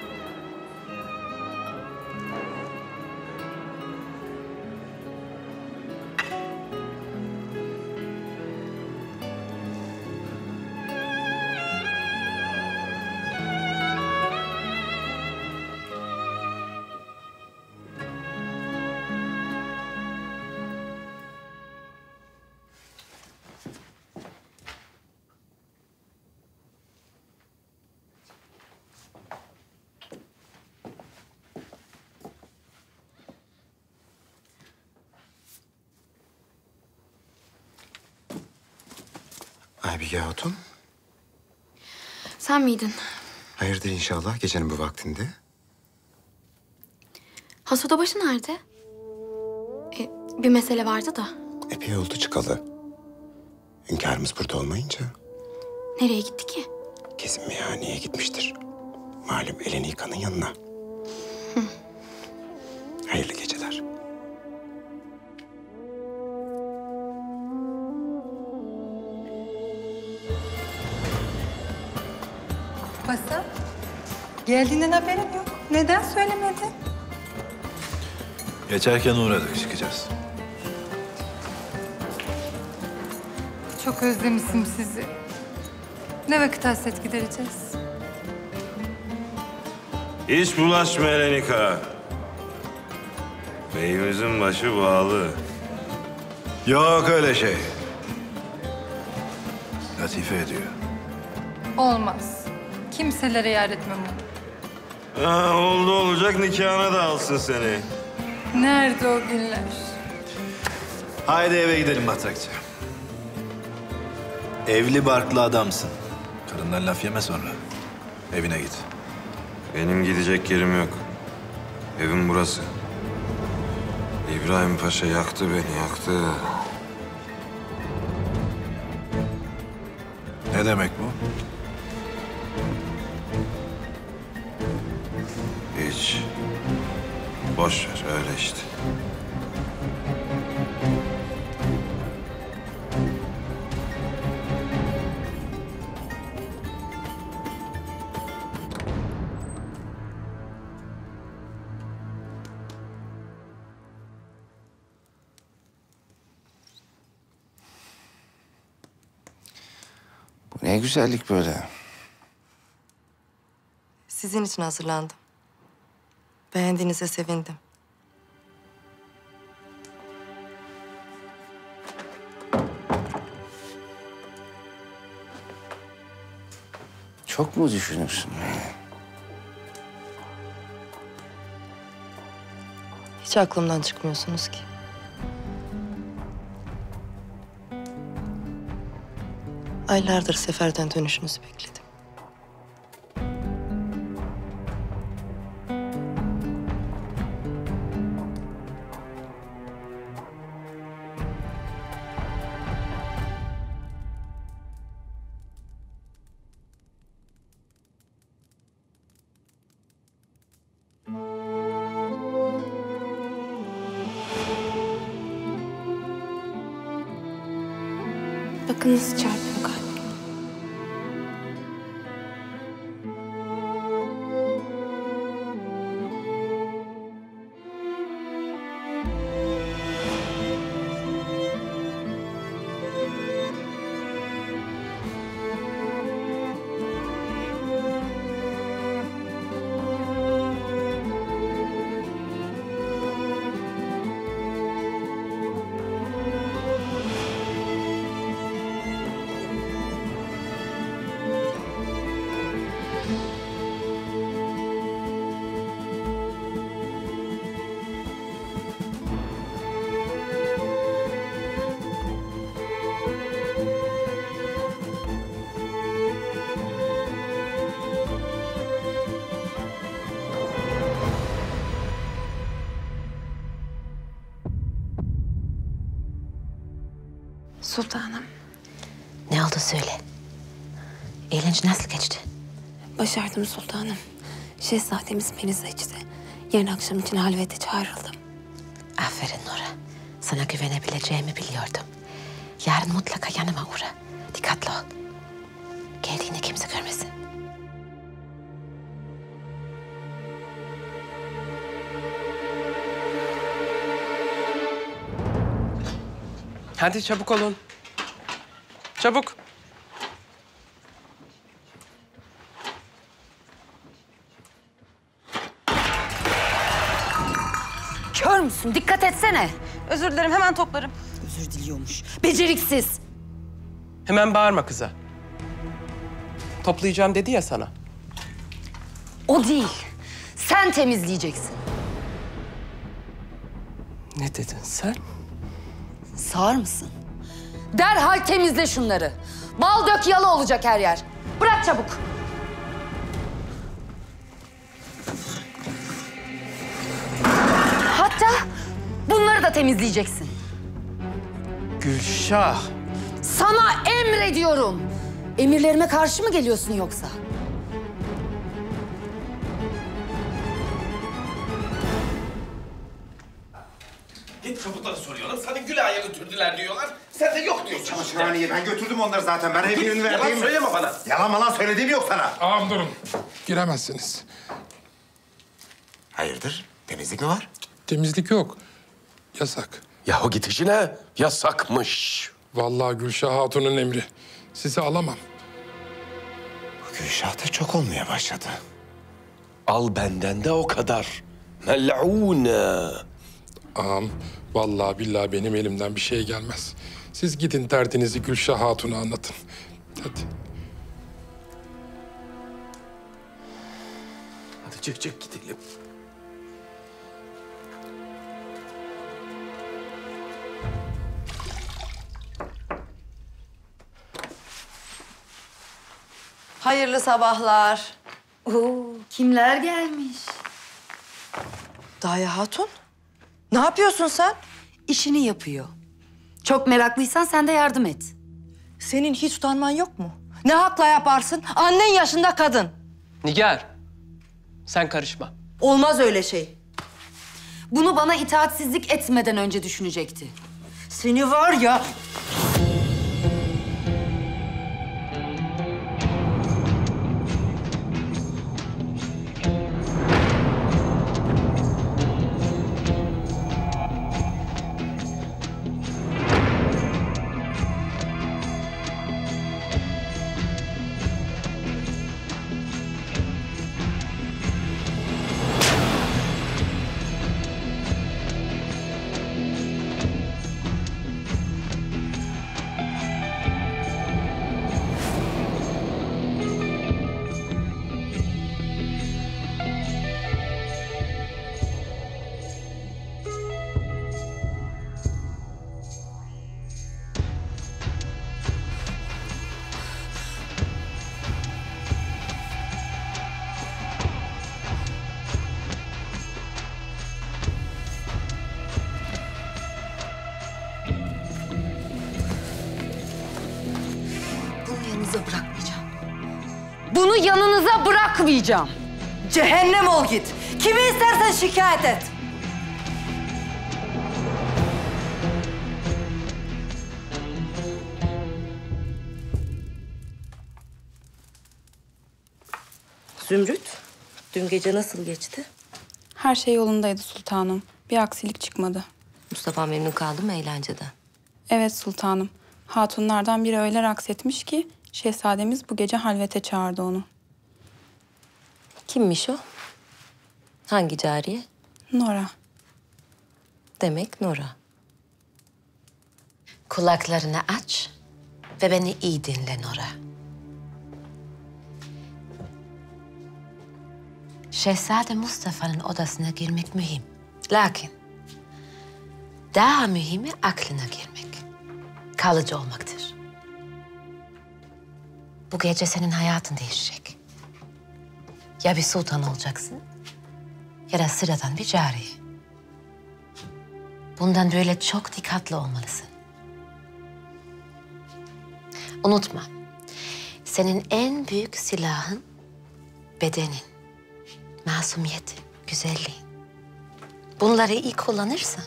[SPEAKER 7] Aybige Hatun,
[SPEAKER 20] Sen miydin?
[SPEAKER 7] hayırdır inşallah gecenin bu vaktinde?
[SPEAKER 20] Hasodabaşı nerede? Bir mesele vardı da.
[SPEAKER 7] Epey oldu çıkalı. Hünkârımız burada olmayınca
[SPEAKER 20] Nereye gitti ki?
[SPEAKER 7] kesin meyhaneye gitmiştir. Malum Elenika'nın yanına. Hayırlı geceler.
[SPEAKER 22] Masa, geldiğinden haberim yok. Neden söylemedin?
[SPEAKER 14] Geçerken uğradık, çıkacağız.
[SPEAKER 22] Çok özlemişim sizi. Ne vakit hasret gidereceğiz?
[SPEAKER 21] Hiç bulaşma Helenika. Beyimizin başı bağlı.
[SPEAKER 14] Yok öyle şey. Latife ediyor.
[SPEAKER 22] Olmaz. Kimselere yar etmem onu.
[SPEAKER 21] Ha, oldu olacak nikahına da alsın seni.
[SPEAKER 22] Nerede o günler?
[SPEAKER 14] Haydi eve gidelim matrakçı. Evli barklı adamsın. Karından laf yeme sonra. Evine git.
[SPEAKER 21] Benim gidecek yerim yok. Evim burası. İbrahim Paşa yaktı beni, yaktı.
[SPEAKER 14] Ne demek bu?
[SPEAKER 21] Hiç. Boş ver, öyle işte.
[SPEAKER 3] Bu ne güzellik böyle.
[SPEAKER 4] Sizin için hazırlandım. Beğendiğinize sevindim.
[SPEAKER 3] Çok mu düşünürsün?
[SPEAKER 4] Hiç aklımdan çıkmıyorsunuz ki. Aylardır seferden dönüşünüzü bekledim.
[SPEAKER 20] Bakın nasıl çarpıyor kalbim.
[SPEAKER 11] Sultanım.
[SPEAKER 1] Ne oldu söyle. Eğlence nasıl geçti?
[SPEAKER 11] Başardım sultanım. Şehzademiz beni seçti. Yarın akşam için halvete çağrıldım.
[SPEAKER 1] Aferin Nora. Sana güvenebileceğimi biliyordum. Yarın mutlaka yanıma uğra. Dikkatli ol. Geldiğini kimse görmesin.
[SPEAKER 6] Hadi çabuk olun. Çabuk.
[SPEAKER 16] Kör müsün? Dikkat etsene.
[SPEAKER 12] Özür dilerim, hemen toplarım.
[SPEAKER 16] Özür diliyormuş. Beceriksiz.
[SPEAKER 6] Hemen bağırma kıza. Toplayacağım dedi ya sana.
[SPEAKER 16] O değil. Sen temizleyeceksin.
[SPEAKER 6] Ne dedin sen?
[SPEAKER 16] Sağır mısın? Derhal temizle şunları. Bal dök yalı olacak her yer. Bırak çabuk. Hatta bunları da temizleyeceksin.
[SPEAKER 6] Gülşah.
[SPEAKER 16] Sana emrediyorum. Emirlerime karşı mı geliyorsun yoksa?
[SPEAKER 7] Git çabukları soruyorlar. Sana Gülay'a götürdüler diyorlar. Sen de yok diyorsun. Çamaşırhaneye ben götürdüm onları zaten. Ben hepsini verdiğim...
[SPEAKER 8] Yalan söyleme bana.
[SPEAKER 7] Yalan malan söylediğim yok sana.
[SPEAKER 9] Ağam durun. Giremezsiniz.
[SPEAKER 7] Hayırdır? Temizlik mi var?
[SPEAKER 9] Temizlik yok. Yasak.
[SPEAKER 8] Yahu git işine. Yasakmış.
[SPEAKER 9] Vallahi Gülşah Hatun'un emri. Sizi alamam.
[SPEAKER 7] Bu Gülşah da çok olmaya başladı.
[SPEAKER 8] Al benden de o kadar. Mel'une.
[SPEAKER 9] Ağam, vallahi billahi benim elimden bir şey gelmez. Siz gidin derdinizi Gülşah Hatun'a anlatın. Hadi.
[SPEAKER 8] Hadi çık gidelim.
[SPEAKER 4] Hayırlı sabahlar.
[SPEAKER 16] Oo, kimler gelmiş?
[SPEAKER 4] Daya Hatun, ne yapıyorsun sen?
[SPEAKER 16] İşini yapıyor. Çok meraklıysan sen de yardım et.
[SPEAKER 4] Senin hiç utanman yok mu? Ne hakla yaparsın? Annen yaşında kadın.
[SPEAKER 6] Nigar, sen karışma.
[SPEAKER 4] Olmaz öyle şey.
[SPEAKER 16] Bunu bana itaatsizlik etmeden önce düşünecekti.
[SPEAKER 4] Seni var ya...
[SPEAKER 16] Bunu yanınıza bırakmayacağım.
[SPEAKER 4] Cehennem ol git. Kimi istersen şikayet et.
[SPEAKER 17] Zümrüt, dün gece nasıl geçti?
[SPEAKER 15] Her şey yolundaydı sultanım. Bir aksilik çıkmadı.
[SPEAKER 17] Mustafa memnun kaldı mı eğlenceden?
[SPEAKER 15] Evet sultanım. Hatunlardan biri öyle raks etmiş ki şehzademiz bu gece halvete çağırdı onu.
[SPEAKER 17] Kimmiş o? Hangi cariye?
[SPEAKER 15] Nora.
[SPEAKER 17] Demek Nora.
[SPEAKER 1] Kulaklarını aç ve beni iyi dinle Nora. Şehzade Mustafa'nın odasına girmek mühim. Lakin daha mühimi aklına girmek. Kalıcı olmaktır. Bu gece senin hayatın değişecek. Ya bir sultan olacaksın ya da sıradan bir cariye. Bundan böyle çok dikkatli olmalısın. Unutma, senin en büyük silahın bedenin, masumiyetin, güzelliğin. Bunları iyi kullanırsan,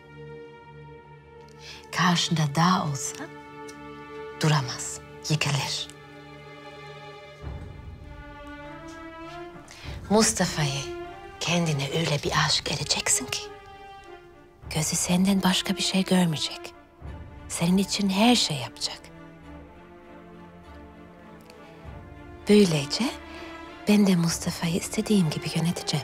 [SPEAKER 1] karşında dağ olsa duramaz, yıkılır. Mustafa'yı kendine öyle bir aşık edeceksin ki, gözü senden başka bir şey görmeyecek. Senin için her şey yapacak. Böylece ben de Mustafa'yı istediğim gibi yöneteceğim.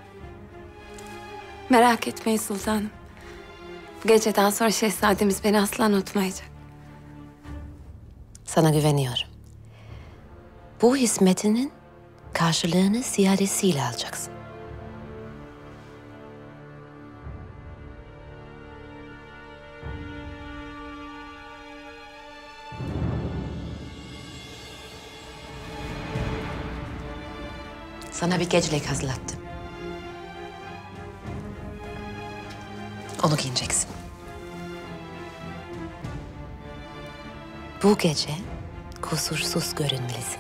[SPEAKER 11] Merak etmeyin sultanım. Bu geceden sonra şehzademiz beni asla unutmayacak.
[SPEAKER 1] Sana güveniyorum. Bu hizmetinin karşılığını ziyadesiyle alacaksın. Sana bir gecelik hazırlattım. Onu giyeceksin. Bu gece kusursuz görünmelisin.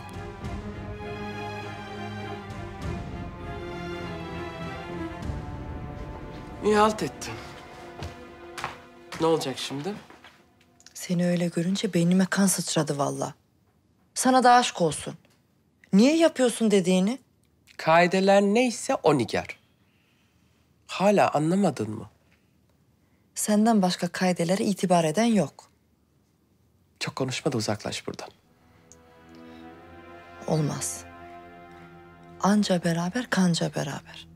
[SPEAKER 6] İyi halt ettin. Ne olacak şimdi?
[SPEAKER 4] Seni öyle görünce beynime kan sıçradı vallahi. Sana da aşk olsun. Niye yapıyorsun dediğini?
[SPEAKER 6] Kaideler neyse o Nigar. Hala anlamadın mı?
[SPEAKER 4] Senden başka kaidelere itibar eden yok.
[SPEAKER 6] Çok konuşma da uzaklaş buradan.
[SPEAKER 4] Olmaz. Anca beraber, kanca beraber.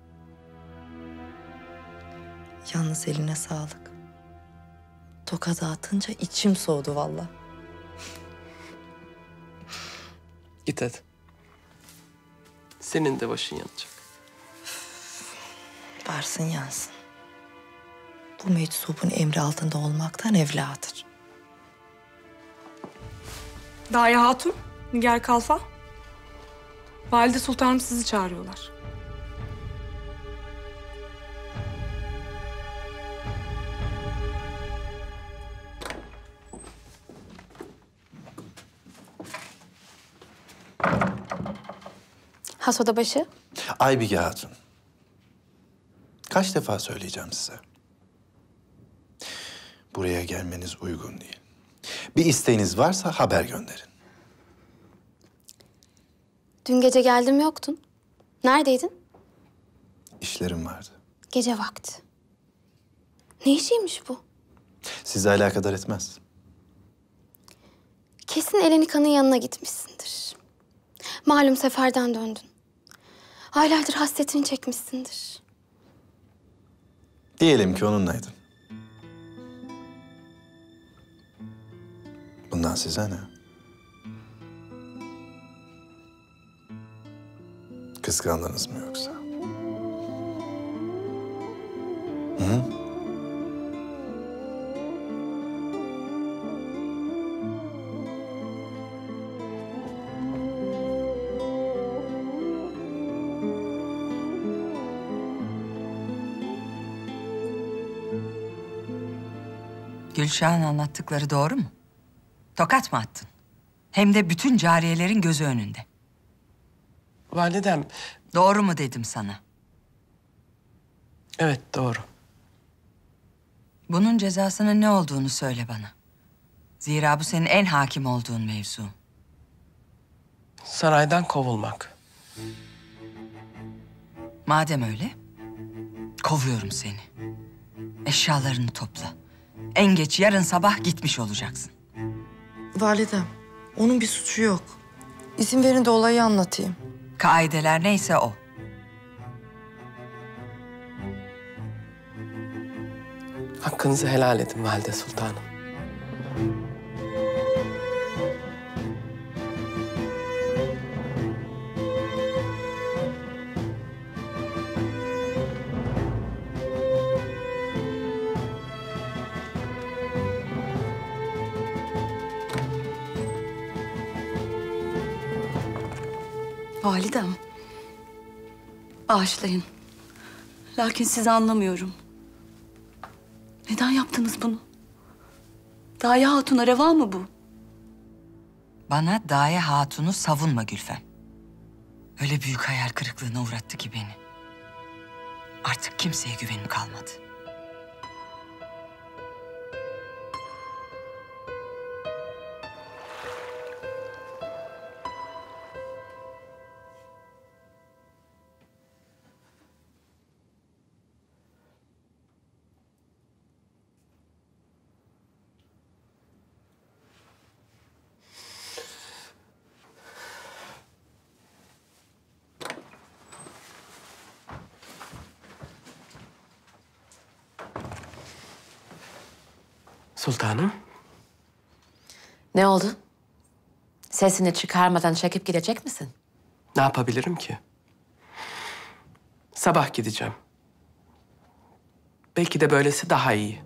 [SPEAKER 4] Yalnız eline sağlık. Tokadı atınca içim soğudu vallahi.
[SPEAKER 6] Git hadi. Senin de başın yanacak.
[SPEAKER 4] Varsın yansın. Bu meczubun emri altında olmaktan evladır.
[SPEAKER 12] Daye Hatun, Nigar Kalfa. Valide Sultanım sizi çağırıyorlar.
[SPEAKER 20] Has odabaşı.
[SPEAKER 14] Aybige Hatun. Kaç defa söyleyeceğim size? Buraya gelmeniz uygun değil. Bir isteğiniz varsa haber gönderin.
[SPEAKER 20] Dün gece geldim yoktun. Neredeydin?
[SPEAKER 14] İşlerim vardı.
[SPEAKER 20] Gece vakti. Ne işiymiş bu?
[SPEAKER 14] Sizi alakadar etmez.
[SPEAKER 20] Kesin Eleni Kan'ın yanına gitmişsindir. Malum seferden döndün. Aylardır hasretini çekmişsindir.
[SPEAKER 14] Diyelim ki onunlaydın. Bundan size ne? Kıskandınız mı yoksa? Hı?
[SPEAKER 5] Gülşah'ın anlattıkları doğru mu? Tokat mı attın? Hem de bütün cariyelerin gözü önünde.
[SPEAKER 6] Validem...
[SPEAKER 5] Doğru mu dedim sana?
[SPEAKER 6] Evet, doğru.
[SPEAKER 5] Bunun cezasının ne olduğunu söyle bana. Zira bu senin en hakim olduğun mevzu.
[SPEAKER 6] Saraydan kovulmak.
[SPEAKER 5] Madem öyle, kovuyorum seni. Eşyalarını topla. En geç yarın sabah gitmiş olacaksın.
[SPEAKER 4] Validem, onun bir suçu yok. İzin verin de olayı anlatayım.
[SPEAKER 5] Kaideler neyse o.
[SPEAKER 6] Hakkınızı helal edin Valide Sultanım.
[SPEAKER 13] Validem. Bağışlayın. Lakin sizi anlamıyorum. Neden yaptınız bunu? Daye Hatun'a reva mı bu?
[SPEAKER 5] Bana Daye Hatun'u savunma Gülfem. Öyle büyük hayal kırıklığına uğrattı ki beni. Artık kimseye güvenim kalmadı.
[SPEAKER 6] Sultanım.
[SPEAKER 1] Ne oldu? Sesini çıkarmadan çekip gidecek misin?
[SPEAKER 6] Ne yapabilirim ki? Sabah gideceğim. Belki de böylesi daha iyi.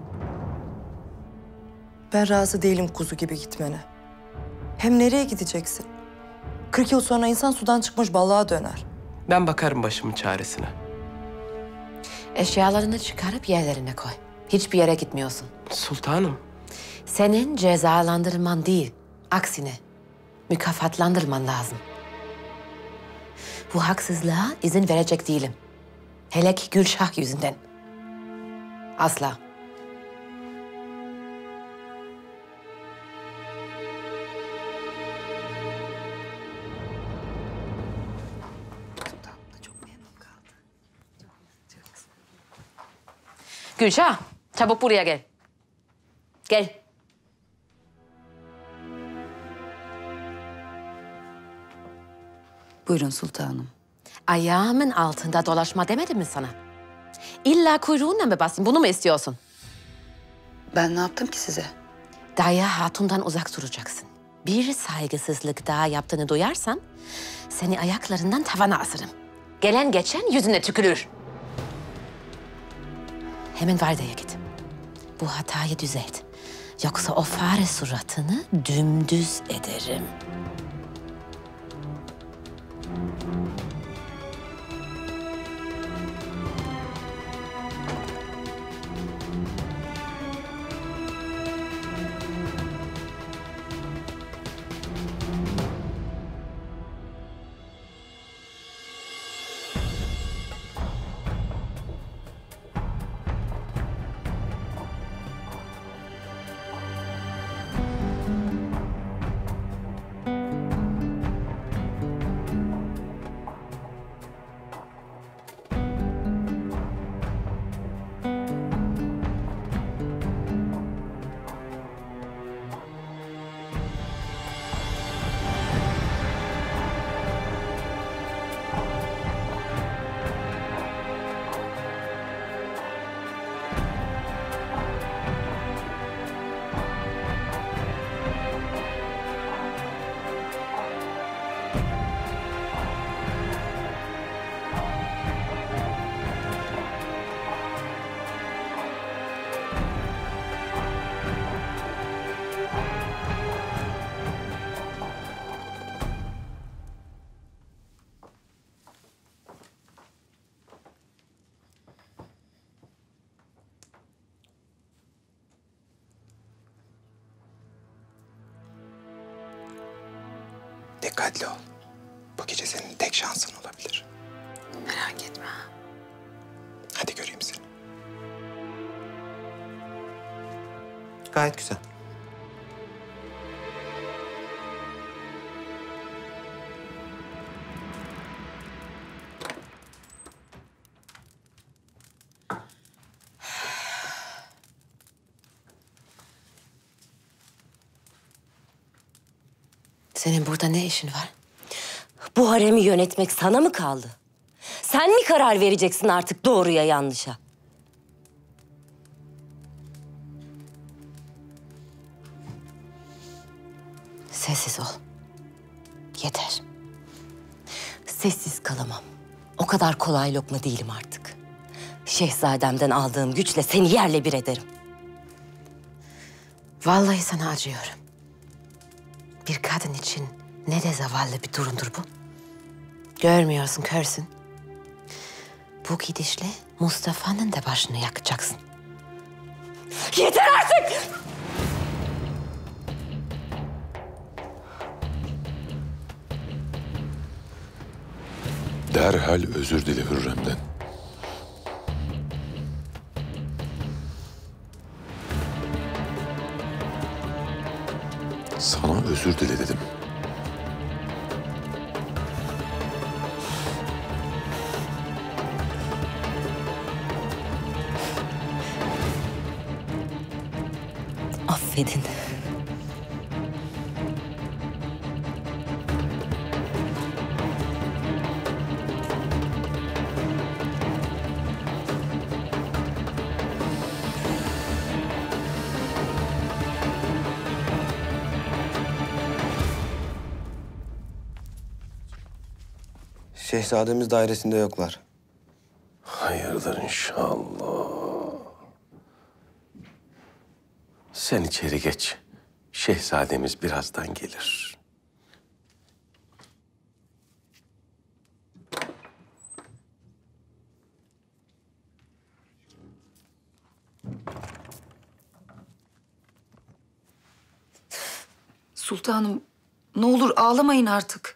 [SPEAKER 4] Ben razı değilim kuzu gibi gitmene. Hem nereye gideceksin? 40 yıl sonra insan sudan çıkmış balığa döner.
[SPEAKER 6] Ben bakarım başımın çaresine.
[SPEAKER 1] Eşyalarını çıkarıp yerlerine koy. Hiçbir yere gitmiyorsun.
[SPEAKER 6] Sultanım.
[SPEAKER 1] Senin cezalandırman değil, aksine mükafatlandırman lazım. Bu haksızlığa izin verecek değilim. Hele ki Gülşah yüzünden. Asla. Gülşah, çabuk buraya gel. Gel.
[SPEAKER 16] Buyurun sultanım.
[SPEAKER 1] Ayağımın altında dolaşma demedim mi sana? İlla kuyruğunla mı basayım? Bunu mu istiyorsun?
[SPEAKER 16] Ben ne yaptım ki size?
[SPEAKER 1] Daye Hatun'dan uzak duracaksın. Bir saygısızlık daha yaptığını duyarsan seni ayaklarından tavana asarım. Gelen geçen yüzüne tükürür. Hemen valideye git. Bu hatayı düzelt. Yoksa o fare suratını dümdüz ederim.
[SPEAKER 2] Dikkatli ol. Bu gece senin tek şansın olabilir.
[SPEAKER 1] Merak etme.
[SPEAKER 2] Hadi göreyim seni. Gayet güzel.
[SPEAKER 1] Senin burada ne işin var?
[SPEAKER 17] Bu haremi yönetmek sana mı kaldı? Sen mi karar vereceksin artık doğruya yanlışa?
[SPEAKER 1] Sessiz ol. Yeter.
[SPEAKER 17] Sessiz kalamam. O kadar kolay lokma değilim artık. Şehzademden aldığım güçle seni yerle bir ederim.
[SPEAKER 1] Vallahi sana acıyorum. Bir kadın için ne de zavallı bir durumdur bu. Görmüyorsun, körsün. Bu gidişle Mustafa'nın da başını yakacaksın.
[SPEAKER 17] Yeter artık!
[SPEAKER 9] Derhal özür dile Hürrem'den. Sana özür dile dedim.
[SPEAKER 17] Affedin.
[SPEAKER 10] Şehzademiz dairesinde yoklar.
[SPEAKER 8] Hayırdır inşallah. Sen içeri geç. Şehzademiz birazdan gelir.
[SPEAKER 16] Sultanım, ne olur ağlamayın artık.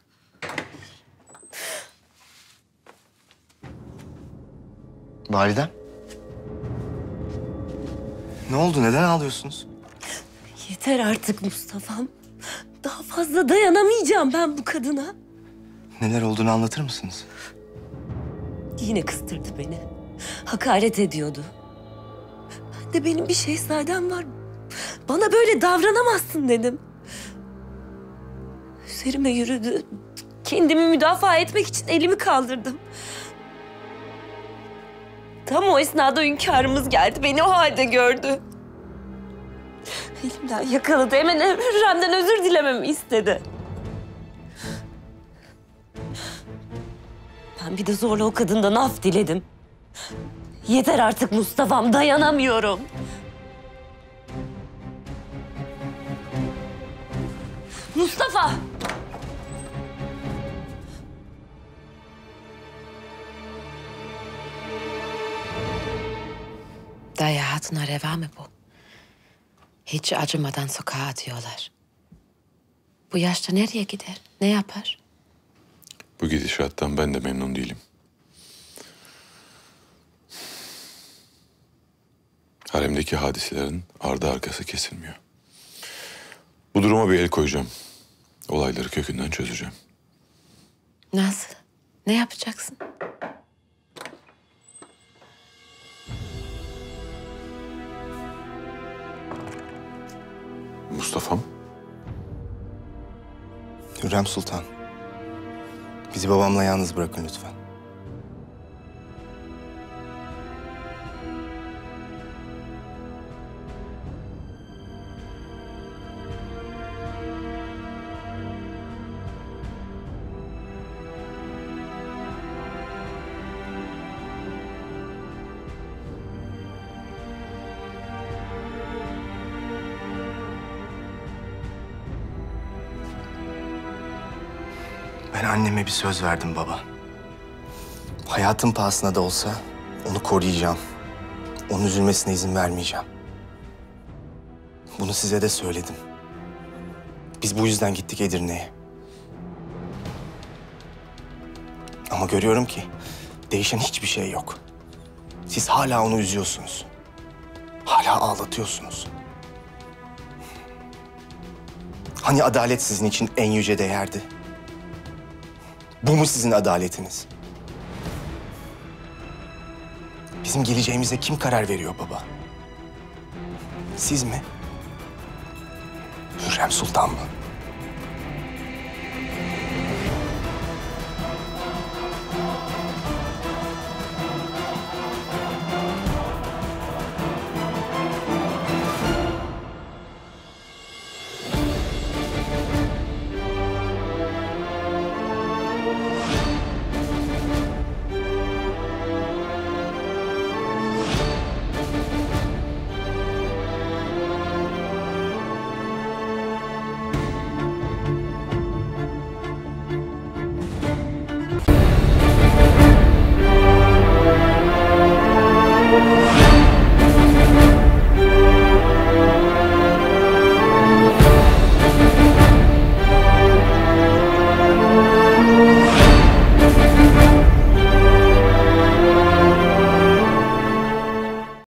[SPEAKER 10] Validem. Ne oldu? Neden ağlıyorsunuz?
[SPEAKER 17] Yeter artık Mustafa'm. Daha fazla dayanamayacağım ben bu kadına.
[SPEAKER 10] Neler olduğunu anlatır mısınız?
[SPEAKER 17] Yine kıstırdı beni. Hakaret ediyordu. Ben de benim bir şehzadem var. Bana böyle davranamazsın dedim. Üzerime yürüdü. Kendimi müdafaa etmek için elimi kaldırdım. Tam o esnada hünkârımız geldi. Beni o halde gördü. Elimden yakaladı. Hemen Hürrem'den özür dilememi istedi. Ben bir de zorla o kadından af diledim. Yeter artık Mustafa'm, dayanamıyorum. Mustafa!
[SPEAKER 1] Daya Hatun'a reva mı bu? Hiç acımadan sokağa atıyorlar. Bu yaşta nereye gider? Ne yapar?
[SPEAKER 9] Bu gidişattan ben de memnun değilim. Haremdeki hadiselerin ardı arkası kesilmiyor. Bu duruma bir el koyacağım. Olayları kökünden çözeceğim.
[SPEAKER 1] Nasıl? Ne yapacaksın?
[SPEAKER 9] Mustafa'm.
[SPEAKER 10] Hürrem Sultan. Bizi babamla yalnız bırakın lütfen. Ben anneme bir söz verdim baba. Hayatım pahasına da olsa onu koruyacağım. Onun üzülmesine izin vermeyeceğim. Bunu size de söyledim. Biz bu yüzden gittik Edirne'ye. Ama görüyorum ki değişen hiçbir şey yok. Siz hala onu üzüyorsunuz. Hala ağlatıyorsunuz. Hani adalet sizin için en yüce değerdi? Bu mu sizin adaletiniz? Bizim geleceğimize kim karar veriyor baba? Siz mi? Hürrem Sultan mı?